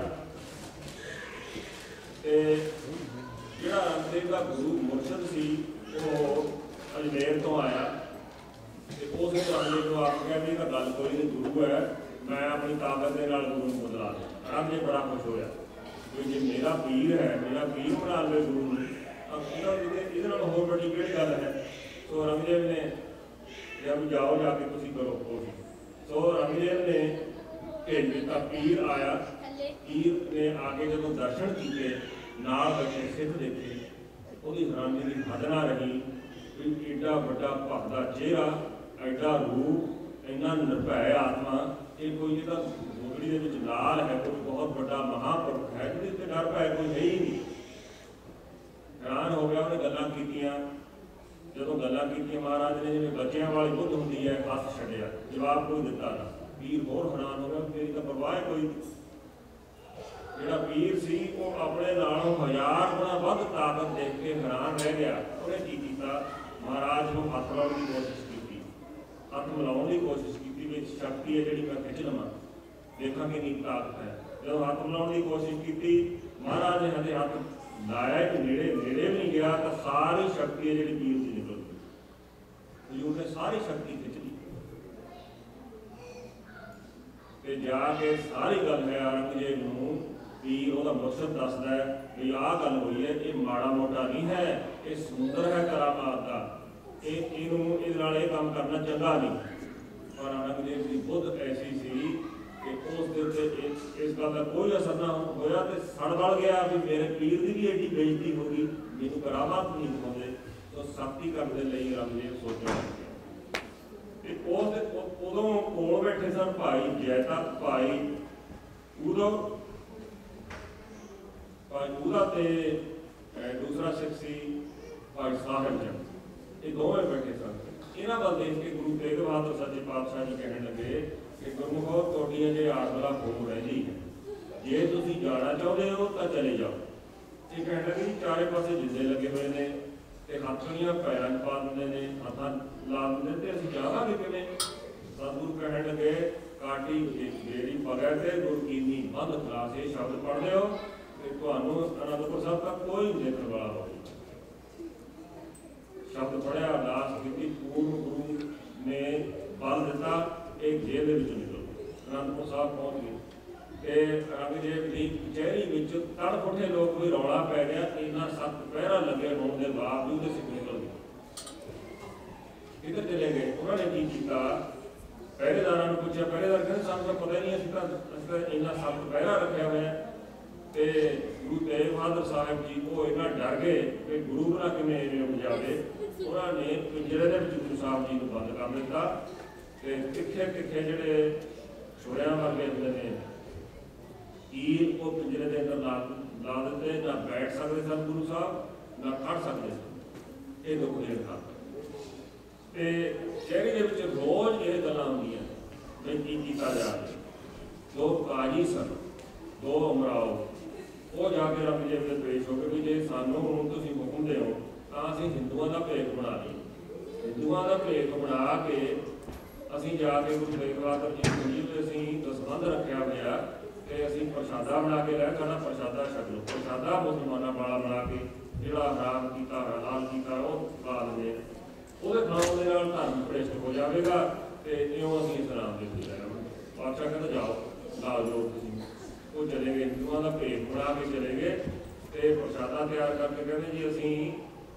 ਤੇ ਜਿਹੜਾ ਰਾਮਦੇਵ ਦਾ ਗੁਰੂ ਮੁਰਸ਼ਦ ਸੀ ਉਹ ਅਜਮੇਰ ਤੋਂ ਆਇਆ ਤੇ ਉਸ ਰਾਮਦੇਵ ਨੂੰ ਆਖ ਗਿਆ ਵੀ ਇਹ ਤਾਂ ਗੱਲ ਕੋਈ ਨਹੀਂ, ਗੁਰੂ ਹੈ, ਮੈਂ ਆਪਣੀ ਤਾਕਤ ਦੇ ਨਾਲ ਗੁਰੂ ਨੂੰ ਬਦਲਾ ਦਿਆਂ। ਰਾਮਦੇਵ ਬੜਾ ਖੁਸ਼ ਹੋਇਆ ਵੀ ਜੇ ਮੇਰਾ ਪੀਰ ਹੈ, ਮੇਰਾ ਪੀਰ ਬਣਾ ਲਵੇ ਗੁਰੂ ਨੂੰ, ਇਹਦੇ ਨਾਲ ਹੋਰ ਵੱਡੀ ਕਿਹੜੀ ਗੱਲ ਹੈ। ਸੋ ਰਾਮਦੇਵ ਨੇ ਕਿਹਾ ਵੀ ਜਾਓ, ਜਾ ਕੇ ਤੁਸੀਂ ਕਰੋ ਕੋਸ਼ਿਸ਼। ਸੋ ਰਾਮਦੇਵ ਨੇ ਭੇਜ ਦਿੱਤਾ, ਪੀਰ ਆਇਆ। ਪੀਰ ਨੇ ਆ ਕੇ ਜਦੋਂ ਦਰਸ਼ਨ ਕੀਤੇ, ਨਾਲ ਬੈਠੇ ਸਿੱਖ ਦੇਖੇ, ਉਹਦੀ ਹੈਰਾਨੀ ਦੀ ਹੱਦ ਨਾ ਰਹੀ ਵੀ ਏਡਾ ਵੱਡਾ ਭਗਦਾ ਚਿਹਰਾ, ਐਡਾ ਰੂਪ, ਇੰਨਾ ਨਿਰਭੈ ਆਤਮਾ, ਇਹ ਕੋਈ ਜਿਹਦਾ ਗੋਗੜੀ ਦੇ ਵਿੱਚ ਲਾਲ ਹੈ, ਕੋਈ ਬਹੁਤ ਵੱਡਾ ਮਹਾਂਪੁਰਖ ਹੈ ਜਿਹਦੇ ਤੇ ਡਰ ਭੈ ਕੋਈ ਹੈ ਹੀ ਨਹੀਂ। ਹੈਰਾਨ ਹੋ ਗਿਆ। ਉਹਨੇ ਗੱਲਾਂ ਕੀਤੀਆਂ। ਜਦੋਂ ਗੱਲਾਂ ਕੀਤੀਆਂ ਮਹਾਰਾਜ ਨੇ ਜਿਵੇਂ ਬੱਚਿਆਂ ਵਾਲੀ ਬੁੱਧ ਹੁੰਦੀ ਹੈ, ਹੱਥ ਛੱਡਿਆ, ਜਵਾਬ ਕੋਈ ਦਿੱਤਾ ਨਾ। ਪੀਰ ਹੋਰ ਹੈਰਾਨ ਹੋ ਗਿਆ, ਮੇਰੀ ਤਾਂ ਪਰਵਾਹ ਕੋਈ। ਜਿਹੜਾ ਪੀਰ ਸੀ ਉਹ ਆਪਣੇ ਨਾਲੋਂ 1000 ਗੁਣਾ ਵੱਧ ਤਾਕਤ ਦੇਖ ਕੇ ਹੈਰਾਨ ਰਹਿ ਗਿਆ। ਉਹਨੇ ਕੀ ਕੀਤਾ, ਮਹਾਰਾਜ ਨੂੰ ਹੱਥ ਲਾਉਣ ਦੀ ਕੋਸ਼ਿਸ਼ ਕੀਤੀ, ਹੱਥ ਮਿਲਾਉਣ ਦੀ ਕੋਸ਼ਿਸ਼ ਕੀਤੀ ਵੀ ਸ਼ਕਤੀ ਹੈ ਜਿਹੜੀ ਮੈਂ ਖਿੱਚ ਲਵਾਂ, ਦੇਖਾਂ ਕਿੰਨੀ ਤਾਕਤ ਹੈ। ਜਦੋਂ ਹੱਥ ਮਿਲਾਉਣ ਦੀ ਕੋਸ਼ਿਸ਼ ਕੀਤੀ, ਮਹਾਰਾਜ ਨੇ ਹਜੇ ਹੱਥ ਲਾਇਆ ਕਿ ਨੇੜੇ ਵੀ ਨਹੀਂ ਗਿਆ ਤਾਂ ਸਾਰੀ ਸ਼ਕਤੀ ਹੈ ਜਿਹੜੀ ਪੀਰ ਦੀ ਨਿਕਲ ਗਈ। ਹਜ਼ੂਰ ਨੇ ਸਾਰੀ ਸ਼ਕਤੀ ਖਿੱਚ ਲਈ ਤੇ ਜਾ ਕੇ ਸਾਰੀ ਗੱਲ ਹੈ ਔਰੰਗਜ਼ੇਬ ਨੂੰ ਪੀਰ ਉਹਦਾ ਮੁਰਸ਼ਦ ਦੱਸਦਾ ਹੈ ਵੀ ਆਹ ਗੱਲ ਹੋਈ ਹੈ, ਇਹ ਮਾੜਾ ਮੋਟਾ ਨਹੀਂ ਹੈ, ਇਹ ਸਮੁੰਦਰ ਹੈ ਕਰਾਮਾਤ ਦਾ, ਇਹਨੂੰ ਇਹਦੇ ਨਾਲ ਇਹ ਕੰਮ ਕਰਨਾ ਚੰਗਾ ਨਹੀਂ। ਪਰ ਔਰੰਗਜ਼ੇਬ ਦੀ ਬੁੱਧ ਐਸੀ ਸੀ ਕਿ ਉਸ ਦੇ ਉੱਤੇ ਇਸ ਗੱਲ ਦਾ ਕੋਈ ਅਸਰ ਨਾ ਹੋਇਆ ਤੇ ਸੜ ਵੜ ਗਿਆ ਵੀ ਮੇਰੇ ਪੀਰ ਦੀ ਵੀ ਐਡੀ ਬੇਇੱਜ਼ਤੀ ਹੋ ਗਈ, ਮੈਨੂੰ ਕਰਾਮਾਤ ਨਹੀਂ ਦਿਖਾਉਂਦੇ। ਤਾਂ ਸਖਤੀ ਕਰਨ ਦੇ ਲਈ ਔਰੰਗਜ਼ੇਬ ਸੋਚਣ ਲੱਗ ਗਿਆ। ਤੇ ਉਦੋਂ ਕੋਲ ਬੈਠੇ ਸਨ ਭਾਈ ਜੈਤਾ, ਭਾਈ ਉਹਦਾ ਤੇ ਦੂਸਰਾ ਸਿੱਖ ਸੀ ਭਾਈ ਸਾਹਿਬ ਚੰਦ। ਇਹ ਦੋਵੇਂ ਬੈਠੇ ਸਨ। ਇਹਨਾਂ ਵੱਲ ਦੇਖ ਕੇ ਗੁਰੂ ਤੇਗ ਬਹਾਦਰ ਸੱਚੇ ਪਾਤਸ਼ਾਹ ਜੀ ਕਹਿਣ ਲੱਗੇ ਕਿ ਗੁਰਮੁਖੋ ਤੁਹਾਡੀ ਅਜੇ ਆਸਰਾ ਹੋ ਰਹੀ ਹੈ, ਜੇ ਤੁਸੀਂ ਜਾਣਾ ਚਾਹੁੰਦੇ ਹੋ ਤਾਂ ਚਲੇ ਜਾਓ। ਇਹ ਕਹਿਣ ਲੱਗੇ ਜੀ ਚਾਰੇ ਪਾਸੇ ਜਿੰਦੇ ਲੱਗੇ ਹੋਏ ਨੇ ਤੇ ਹੱਥੀਆਂ ਪੈਰਾਂ 'ਚ ਪਾ ਦਿੰਦੇ ਨੇ, ਹੱਥਾਂ ਲਾ ਦਿੰਦੇ ਤੇ ਅਸੀਂ ਜਾਵਾਂਗੇ ਕਿਵੇਂ? ਸਤਿਗੁਰੂ ਕਹਿਣ ਲੱਗੇ ਕਾਟੀ ਜਿਹੜੀ ਪਗੜ ਤੇ ਗੁਰਕੀਨੀ ਬੰਦ ਖਲਾਸ, ਇਹ ਸ਼ਬਦ ਪੜ੍ਹਦੇ ਹੋ ਤੇ ਤੁਹਾਨੂੰ ਅਨੰਦਪੁਰ ਸਾਹਿਬ ਤੱਕ ਕੋਈ ਨਹੀਂ ਦੇਖਣ ਵਾਲਾ ਹੋਵੇ। ਸ਼ਬਦ ਪੜ੍ਹਿਆ, ਅਰਦਾਸ ਕੀਤੀ, ਪੂਰਨ ਗੁਰੂ ਨੇ ਬਲ ਦਿੱਤਾ, ਇਹ ਜੇਲ੍ਹ ਦੇ ਵਿੱਚੋਂ ਨਿਕਲ ਅਨੰਦਪੁਰ ਸਾਹਿਬ ਪਹੁੰਚ ਗਏ। ਤੇ ਔਰੰਗਜ਼ੇਬ ਦੀ ਕਚਹਿਰੀ ਵਿੱਚ ਤੜਫ ਉੱਠੇ ਲੋਕ, ਵੀ ਰੌਲਾ ਪੈ ਗਿਆ, ਇੰਨਾ ਸਖਤ ਪਹਿਰਾ ਲੱਗੇ ਹੋਣ ਦੇ ਬਾਵਜੂਦ ਸਿੱਖ ਨਿਕਲ ਗਏ। ਕਿੱਧਰ ਚਲੇ ਗਏ? ਉਹਨਾਂ ਨੇ ਕੀ ਕੀਤਾ, ਪਹਿਰੇਦਾਰਾਂ ਨੂੰ ਪੁੱਛਿਆ। ਪਹਿਰੇਦਾਰ ਕਹਿੰਦੇ ਸਾਨੂੰ ਤਾਂ ਪਤਾ ਹੀ ਨਹੀਂ, ਅਸੀਂ ਤਾਂ ਇੰਨਾ ਸਖਤ ਪਹਿਰਾ ਰੱਖਿਆ ਹੋਇਆ। ਤੇ ਗੁਰੂ ਤੇਗ ਬਹਾਦਰ ਸਾਹਿਬ ਜੀ ਉਹ ਇੰਨਾ ਡਰ ਗਏ ਕਿ ਗੁਰੂ ਬਣਾ ਕਿਵੇਂ ਐਵੇਂ ਉੱਡ ਜਾਵੇ। ਉਹਨਾਂ ਨੇ ਪਿੰਜਰੇ ਦੇ ਵਿੱਚ ਗੁਰੂ ਸਾਹਿਬ ਜੀ ਨੂੰ ਬੰਦ ਕਰ ਦਿੱਤਾ ਤੇ ਤਿੱਖੇ ਤਿੱਖੇ ਜਿਹੜੇ ਛੁਰਿਆਂ ਵਰਗੇ ਹੁੰਦੇ ਨੇ ਤੀਰ, ਉਹ ਪਿੰਜਰੇ ਦੇ ਅੰਦਰ ਲਾ ਦਿੱਤੇ। ਨਾ ਬੈਠ ਸਕਦੇ ਸਨ ਗੁਰੂ ਸਾਹਿਬ, ਨਾ ਖੜ ਸਕਦੇ ਸਨ। ਇਹ ਦੁੱਖ ਦੇਣ ਖਾਤਰ ਤੇ ਸ਼ਹਿਰੀ ਦੇ ਵਿੱਚ ਰੋਜ਼ ਇਹ ਗੱਲਾਂ ਹੁੰਦੀਆਂ ਵੀ ਕੀ ਕੀਤਾ ਜਾ ਰਿਹਾ। ਦੋ ਕਾਜੀ ਸਨ, ਦੋ ਉਮਰਾਓ, ਉਹ ਜਾ ਕੇ ਔਰੰਗਜ਼ੇਬ ਦੇ ਪੇਸ਼ ਹੋ ਕੇ ਵੀ ਜੇ ਸਾਨੂੰ ਹੁਣ ਤੁਸੀਂ ਹੁਕਮ ਦਿਓ ਤਾਂ ਅਸੀਂ ਹਿੰਦੂਆਂ ਦਾ ਭੇਖ ਬਣਾ ਲਈਏ। ਹਿੰਦੂਆਂ ਦਾ ਭੇਖ ਬਣਾ ਕੇ ਅਸੀਂ ਜਾ ਕੇ ਗੁਰੂ ਤੇਗ ਬਹਾਦਰ ਜੀ ਨੂੰ ਅਸੀਂ ਦਸਬੰਧ ਰੱਖਿਆ ਹੋਇਆ ਤੇ ਅਸੀਂ ਪ੍ਰਸ਼ਾਦਾ ਬਣਾ ਕੇ ਲੈ ਜਾਣਾ, ਪ੍ਰਸ਼ਾਦਾ ਛਕ ਲਓ। ਪ੍ਰਸ਼ਾਦਾ ਮੁਸਲਮਾਨਾਂ ਵਾਲਾ ਬਣਾ ਕੇ ਜਿਹੜਾ ਹਰਾਮ ਕੀਤਾ, ਹਲਾਲ ਕੀਤਾ, ਉਹ ਖਾ ਲਵੇ। ਉਹਦੇ ਖਾਣ ਦੇ ਨਾਲ ਧਰਮ ਭ੍ਰਿਸ਼ਟ ਹੋ ਜਾਵੇਗਾ ਤੇ ਇਉਂ ਅਸੀਂ ਇਸਲਾਮ ਦੇ ਵਿੱਚ ਰਹਿਣਾ। ਪਾਤਸ਼ਾਹ ਕਹਿੰਦਾ ਜਾਓ, ਲਾ ਜਾਓ ਤੁਸੀਂ। ਉਹ ਚਲੇ ਗਏ, ਹਿੰਦੂਆਂ ਦਾ ਭੇਖ ਬਣਾ ਕੇ ਚਲੇ ਗਏ ਤੇ ਪ੍ਰਸ਼ਾਦਾ ਤਿਆਰ ਕਰਕੇ ਕਹਿੰਦੇ ਜੀ ਅਸੀਂ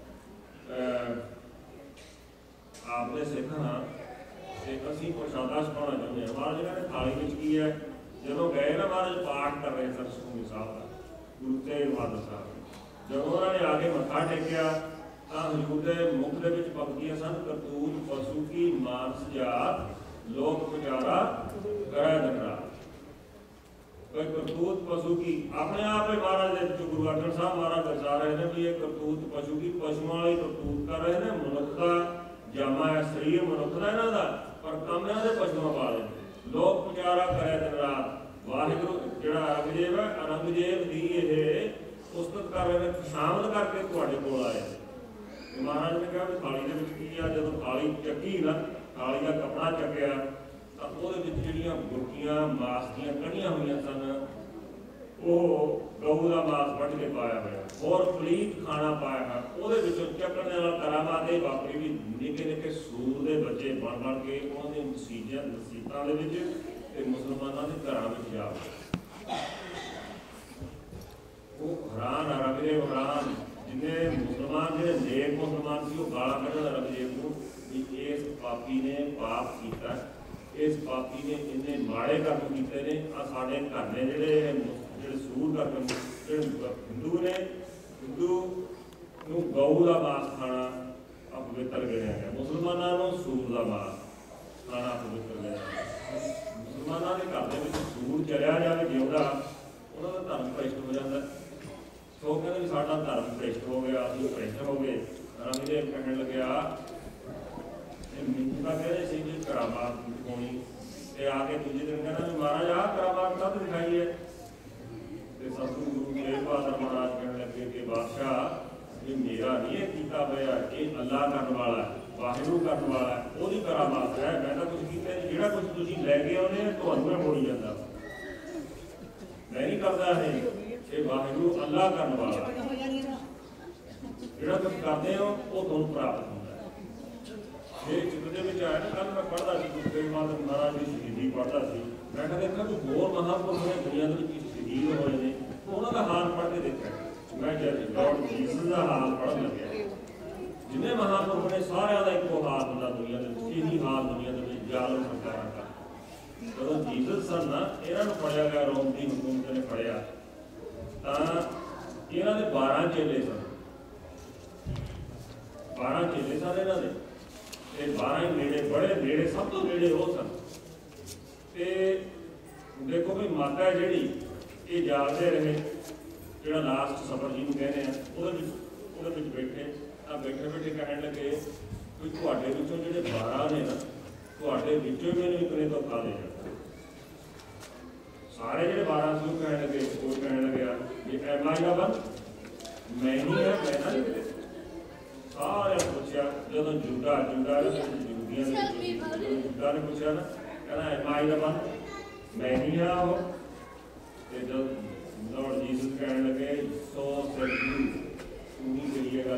ਆਪਦੇ ਸਿੱਖ ਹਾਂ ਤੇ ਅਸੀਂ ਪ੍ਰਸ਼ਾਦਾ ਛਕਾਉਣਾ ਚਾਹੁੰਦੇ ਹਾਂ। ਮਹਾਰਾਜ ਕਹਿੰਦੇ ਥਾਲੀ ਵਿੱਚ ਕੀ ਹੈ? ਜਦੋਂ ਗਏ ਨਾ ਮਹਾਰਾਜ ਪਾਠ ਕਰ ਰਹੇ ਸਨ ਸੁਖਮਨੀ ਸਾਹਿਬ ਦਾ, ਗੁਰੂ ਤੇਗ ਬਹਾਦਰ ਸਾਹਿਬ। ਜਦੋਂ ਉਹਨਾਂ ਨੇ ਆ ਕੇ ਮੱਥਾ ਟੇਕਿਆ ਤਾਂ ਹਜ਼ੂਰ ਦੇ ਮੁਖ ਦੇ ਵਿੱਚ ਪਗਦੀਆਂ ਸਨ, ਕਰਤੂਤ ਪਸ਼ੂ ਕੀ ਮਾਨਸ ਜਾਤ, ਲੋਕ ਪੁਜਾਰਾ ਗ੍ਰਹਿ ਦਕਰਾ। ਕੋਈ ਕਰਤੂਤ ਪਸ਼ੂ ਕੀ, ਆਪਣੇ ਆਪ ਹੀ ਮਹਾਰਾਜ ਦੇ ਵਿੱਚ ਗੁਰੂ ਅਰਜਨ ਸਾਹਿਬ ਮਹਾਰਾਜ ਦਰਸਾ ਰਹੇ ਨੇ ਵੀ ਇਹ ਕਰਤੂਤ ਪਸ਼ੂ ਕੀ, ਪਸ਼ੂਆਂ ਵਾਲੀ ਕਰਤੂਤ ਕਰ ਰਹੇ ਨੇ। ਮਨੁੱਖ ਦਾ ਜਾਮਾ ਹੈ ਸਰੀਰ ਮਨੁੱਖ ਦਾ ਇਹਨਾਂ ਦਾ, ਪਰ ਕੰਮ ਇਹਨਾਂ ਦੇ ਪਸ਼ੂਆਂ ਵਾਲੇ। ਲੋਕ ਪੁਚਾਰਾ ਕਰੇ ਦਿਨ ਰਾਤ, ਵਾਹਿਗੁਰੂ ਜਿਹੜਾ ਔਰੰਗਜ਼ੇਬ ਹੈ, ਔਰੰਗਜ਼ੇਬ ਦੀ ਇਹ ਉਸਤਤ ਕਰ ਰਹੇ ਨੇ, ਸ਼ਾਮਲ ਕਰਕੇ ਤੁਹਾਡੇ ਕੋਲ ਆਏ। ਮਹਾਰਾਜ ਨੇ ਕਿਹਾ ਵੀ ਥਾਲੀ ਦੇ ਵਿੱਚ ਕੀ ਆ? ਜਦੋਂ ਥਾਲੀ ਚੱਕੀ ਨਾ, ਥਾਲੀ ਦਾ ਕੱਪੜਾ ਚੱਕਿਆ ਤਾਂ ਉਹਦੇ ਵਿੱਚ ਜਿਹੜੀਆਂ ਬੁਰਕੀਆਂ ਮਾਸ ਦੀਆਂ ਕੜੀਆਂ ਹੋਈਆਂ ਸਨ, ਉਹ ਗਊ ਦਾ ਮਾਸ ਵੱਢ ਕੇ ਪਾਇਆ ਹੋਇਆ, ਹੋਰ ਪਲੀਤ ਖਾਣਾ ਪਾਇਆ ਹੈ। ਉਹਦੇ ਵਿੱਚੋਂ ਚੱਕਣ ਦੇ ਨਾਲ ਕਰਾਮਾਤ ਇਹ ਵਾਪਰੀ ਵੀ ਨਿੱਕੇ ਨਿੱਕੇ ਸੂਰ ਦੇ ਬੱਚੇ ਬਣ ਬਣ ਕੇ ਉਹਨਾਂ ਦੇ ਮਸੀਤਾਂ ਦੇ ਵਿੱਚ ਤੇ ਮੁਸਲਮਾਨਾਂ ਦੇ ਘਰਾਂ ਵਿੱਚ ਜਾ ਉਹ ਹੈਰਾਨ ਆ ਰੰਗੇ ਹੈਰਾਨ। ਜਿੰਨੇ ਮੁਸਲਮਾਨ ਜਿਹੜੇ ਨੇਕ ਮੁਸਲਮਾਨ ਸੀ ਉਹ ਗਾਲਾਂ ਕੱਢਣ ਔਰੰਗਜ਼ੇਬ ਨੂੰ ਵੀ ਇਸ ਪਾਪੀ ਨੇ ਪਾਪ ਕੀਤਾ, ਇਸ ਪਾਪੀ ਨੇ ਇੰਨੇ ਮਾੜੇ ਕੰਮ ਕੀਤੇ ਨੇ। ਆ ਸਾਡੇ ਘਰ ਨੇ ਜਿਹੜੇ ਸੂਰ ਕਰਕੇ ਜਿਹੜੇ ਹਿੰਦੂ ਨੇ, ਹਿੰਦੂ ਨੂੰ ਗਊ ਦਾ ਮਾਸ ਖਾਣਾ ਅਪਵਿੱਤਰ ਗਿਣਿਆ ਗਿਆ, ਮੁਸਲਮਾਨਾਂ ਨੂੰ ਸੂਰ ਦਾ ਮਾਸ ਖਾਣਾ ਅਪਵਿੱਤਰ ਗਿਣਿਆ ਗਿਆ। ਮੁਸਲਮਾਨਾਂ ਦੇ ਘਰ ਦੇ ਵਿੱਚ ਸੂਰ ਚਲਿਆ ਜਾਵੇ ਜਿਉਂਦਾ, ਉਹਨਾਂ ਦਾ ਧਰਮ ਭ੍ਰਿਸ਼ਟ ਹੋ ਜਾਂਦਾ। ਸੋ ਕਹਿੰਦੇ ਵੀ ਸਾਡਾ ਧਰਮ ਭ੍ਰਿਸ਼ਟ ਹੋ ਗਿਆ, ਅਸੀਂ ਭ੍ਰਿਸ਼ਟ ਹੋ ਗਏ। ਔਰੰਗਜ਼ੇਬ ਕਹਿਣ ਲੱਗਿਆ, ਮੈਨੂੰ ਤਾਂ ਕਹਿੰਦੇ ਸੀ ਜੀ ਕਰਾਮਾਤ ਦਿਖਾਉਣੀ, ਤੇ ਆ ਕੇ ਦੂਜੇ ਦਿਨ ਕਹਿੰਦਾ ਵੀ ਮਹਾਰਾਜ ਆਹ ਕਰਾਮਾਤ ਕਦ ਦਿਖਾਈ ਹੈ? ਤੇ ਸਤਿਗੁਰੂ ਗੁਰੂ ਤੇਗ ਬਹਾਦਰ ਮਹਾਰਾਜ ਕਹਿਣ ਲੱਗੇ ਕਿ ਬਾਦਸ਼ਾਹ ਇਹ ਮੇਰਾ ਨਹੀਂ ਇਹ ਕੀਤਾ ਹੋਇਆ, ਇਹ ਅੱਲਾ ਕਰਨ ਵਾਲਾ ਹੈ, ਵਾਹਿਗੁਰੂ ਕਰਨ ਵਾਲਾ ਹੈ, ਉਹਦੀ ਕਰਾਮਾਤ ਹੈ। ਮੈਂ ਤਾਂ ਕੁਝ ਕੀਤਾ ਨਹੀਂ, ਜਿਹੜਾ ਕੁਝ ਤੁਸੀਂ ਲੈ ਕੇ ਆਉਂਦੇ ਤੁਹਾਨੂੰ ਮੈਂ ਮੋੜੀ ਜਾਂਦਾ, ਮੈਂ ਨਹੀਂ ਕਰਦਾ ਇਹ ਵਾਹਿਗੁਰੂ ਅੱਲਾ ਕਰਨ ਵਾਲਾ। ਜਿਹੜਾ ਕੁਝ ਕਰਦੇ ਹੋ ਉਹ ਤੁਹਾਨੂੰ ਪ੍ਰਾਪਤ ਹੁੰਦਾ ਹੈ। ਇਹ ਚਿੱਤ ਦੇ ਵਿੱਚ ਆਇਆ ਨਾ, ਕੱਲ੍ਹ ਮੈਂ ਪੜ੍ਹਦਾ ਸੀ ਗੁਰੂ ਤੇਗ ਬਹਾਦਰ ਮਹਾਰਾਜ ਦੀ ਸ਼ਹੀਦੀ ਪੜ੍ਹਦਾ ਸੀ। ਮੈਂ ਕਿਹਾ ਦੇਖਾਂ ਵੀ ਹੋਰ ਮਹਾਂਪੁਰਖ ਨੇ ਦੁਨੀਆ ਦੇ ਵਿੱਚ ਸ਼ਹੀਦ ਹੋਏ ਨੇ, ਉਹਨਾਂ ਦਾ ਹਾਲ ਪੜ੍ਹ ਕੇ ਦੇਖਿਆ। ਮੈਂ ਲਾਰਡ ਜੀਸਸ ਦਾ ਹਾਲ ਪੜ੍ਹਨ ਲੱਗਿਆ। ਜਿੰਨੇ ਮਹਾਂਪੁਰਖ ਨੇ ਸਾਰਿਆਂ ਦਾ ਇੱਕੋ ਹਾਲ ਹੁੰਦਾ ਦੁਨੀਆ ਦੇ ਵਿੱਚ, ਇਹੀ ਹਾਲ ਦੁਨੀਆ ਦੇ ਵਿੱਚ ਜ਼ਾਲਮ ਸਰਕਾਰਾਂ ਦਾ। ਜਦੋਂ ਜੀਸਸ ਸਨ ਨਾ, ਇਹਨਾਂ ਨੂੰ ਫੜਿਆ ਗਿਆ, ਰੋਮ ਦੀ ਹਕੂਮਤ ਨੇ ਫੜਿਆ, ਤਾਂ ਇਹਨਾਂ ਦੇ 12 ਚੇਲੇ ਸਨ। 12 ਚੇਲੇ ਸਨ ਇਹਨਾਂ ਦੇ, ਤੇ 12 ਹੀ ਨੇੜੇ, ਬੜੇ ਨੇੜੇ, ਸਭ ਤੋਂ ਨੇੜੇ ਉਹ ਸਨ। ਤੇ ਦੇਖੋ ਵੀ ਮਾਤਾ ਜਿਹੜੀ ਇਹ ਜਾਗਦੇ ਰਹੇ, ਜਿਹੜਾ ਲਾਸਟ ਸਫਰ ਜਿਹਨੂੰ ਕਹਿੰਦੇ ਆ, ਉਹਦੇ ਵਿੱਚ ਬੈਠੇ ਤਾਂ ਬੈਠੇ ਕਹਿਣ ਲੱਗੇ ਵੀ ਤੁਹਾਡੇ ਵਿੱਚੋਂ ਜਿਹੜੇ 12 ਨੇ ਨਾ, ਤੁਹਾਡੇ ਵਿੱਚੋਂ ਮੈਨੂੰ ਇੱਕ ਨੇ ਧੋਖਾ ਦੇ ਦਿੱਤਾ। ਸਾਰੇ ਜਿਹੜੇ 12 ਸੀ ਉਹ ਕਹਿਣ ਲੱਗੇ, ਉਹ ਕਹਿਣ ਲੱਗਿਆ ਵੀ ਐਮ ਆਈ ਦਾ ਬੰਦ ਮੈਂ ਨਹੀਂ ਹੈ, ਮੈਂ ਨਾ ਨਹੀਂ। ਸਾਰਿਆਂ ਨੇ ਪੁੱਛਿਆ, ਜਦੋਂ ਜੁਦਾ ਜੁਦੀਆਂ ਨੇ ਪੁੱਛਿਆ ਨਾ, ਕਹਿੰਦਾ ਐਮ ਆਈ ਦਾ ਬੰਦ ਮੈਂ ਨਹੀਂ ਆ ਉਹ। ਤੇ ਜਦ ਲਾਰਡ ਜੀਸਸ ਕਹਿਣ ਲੱਗੇ ਸੋ ਸੱਚੀ ਤੁਸੀਂ ਕਰੀਏ ਗੱਲ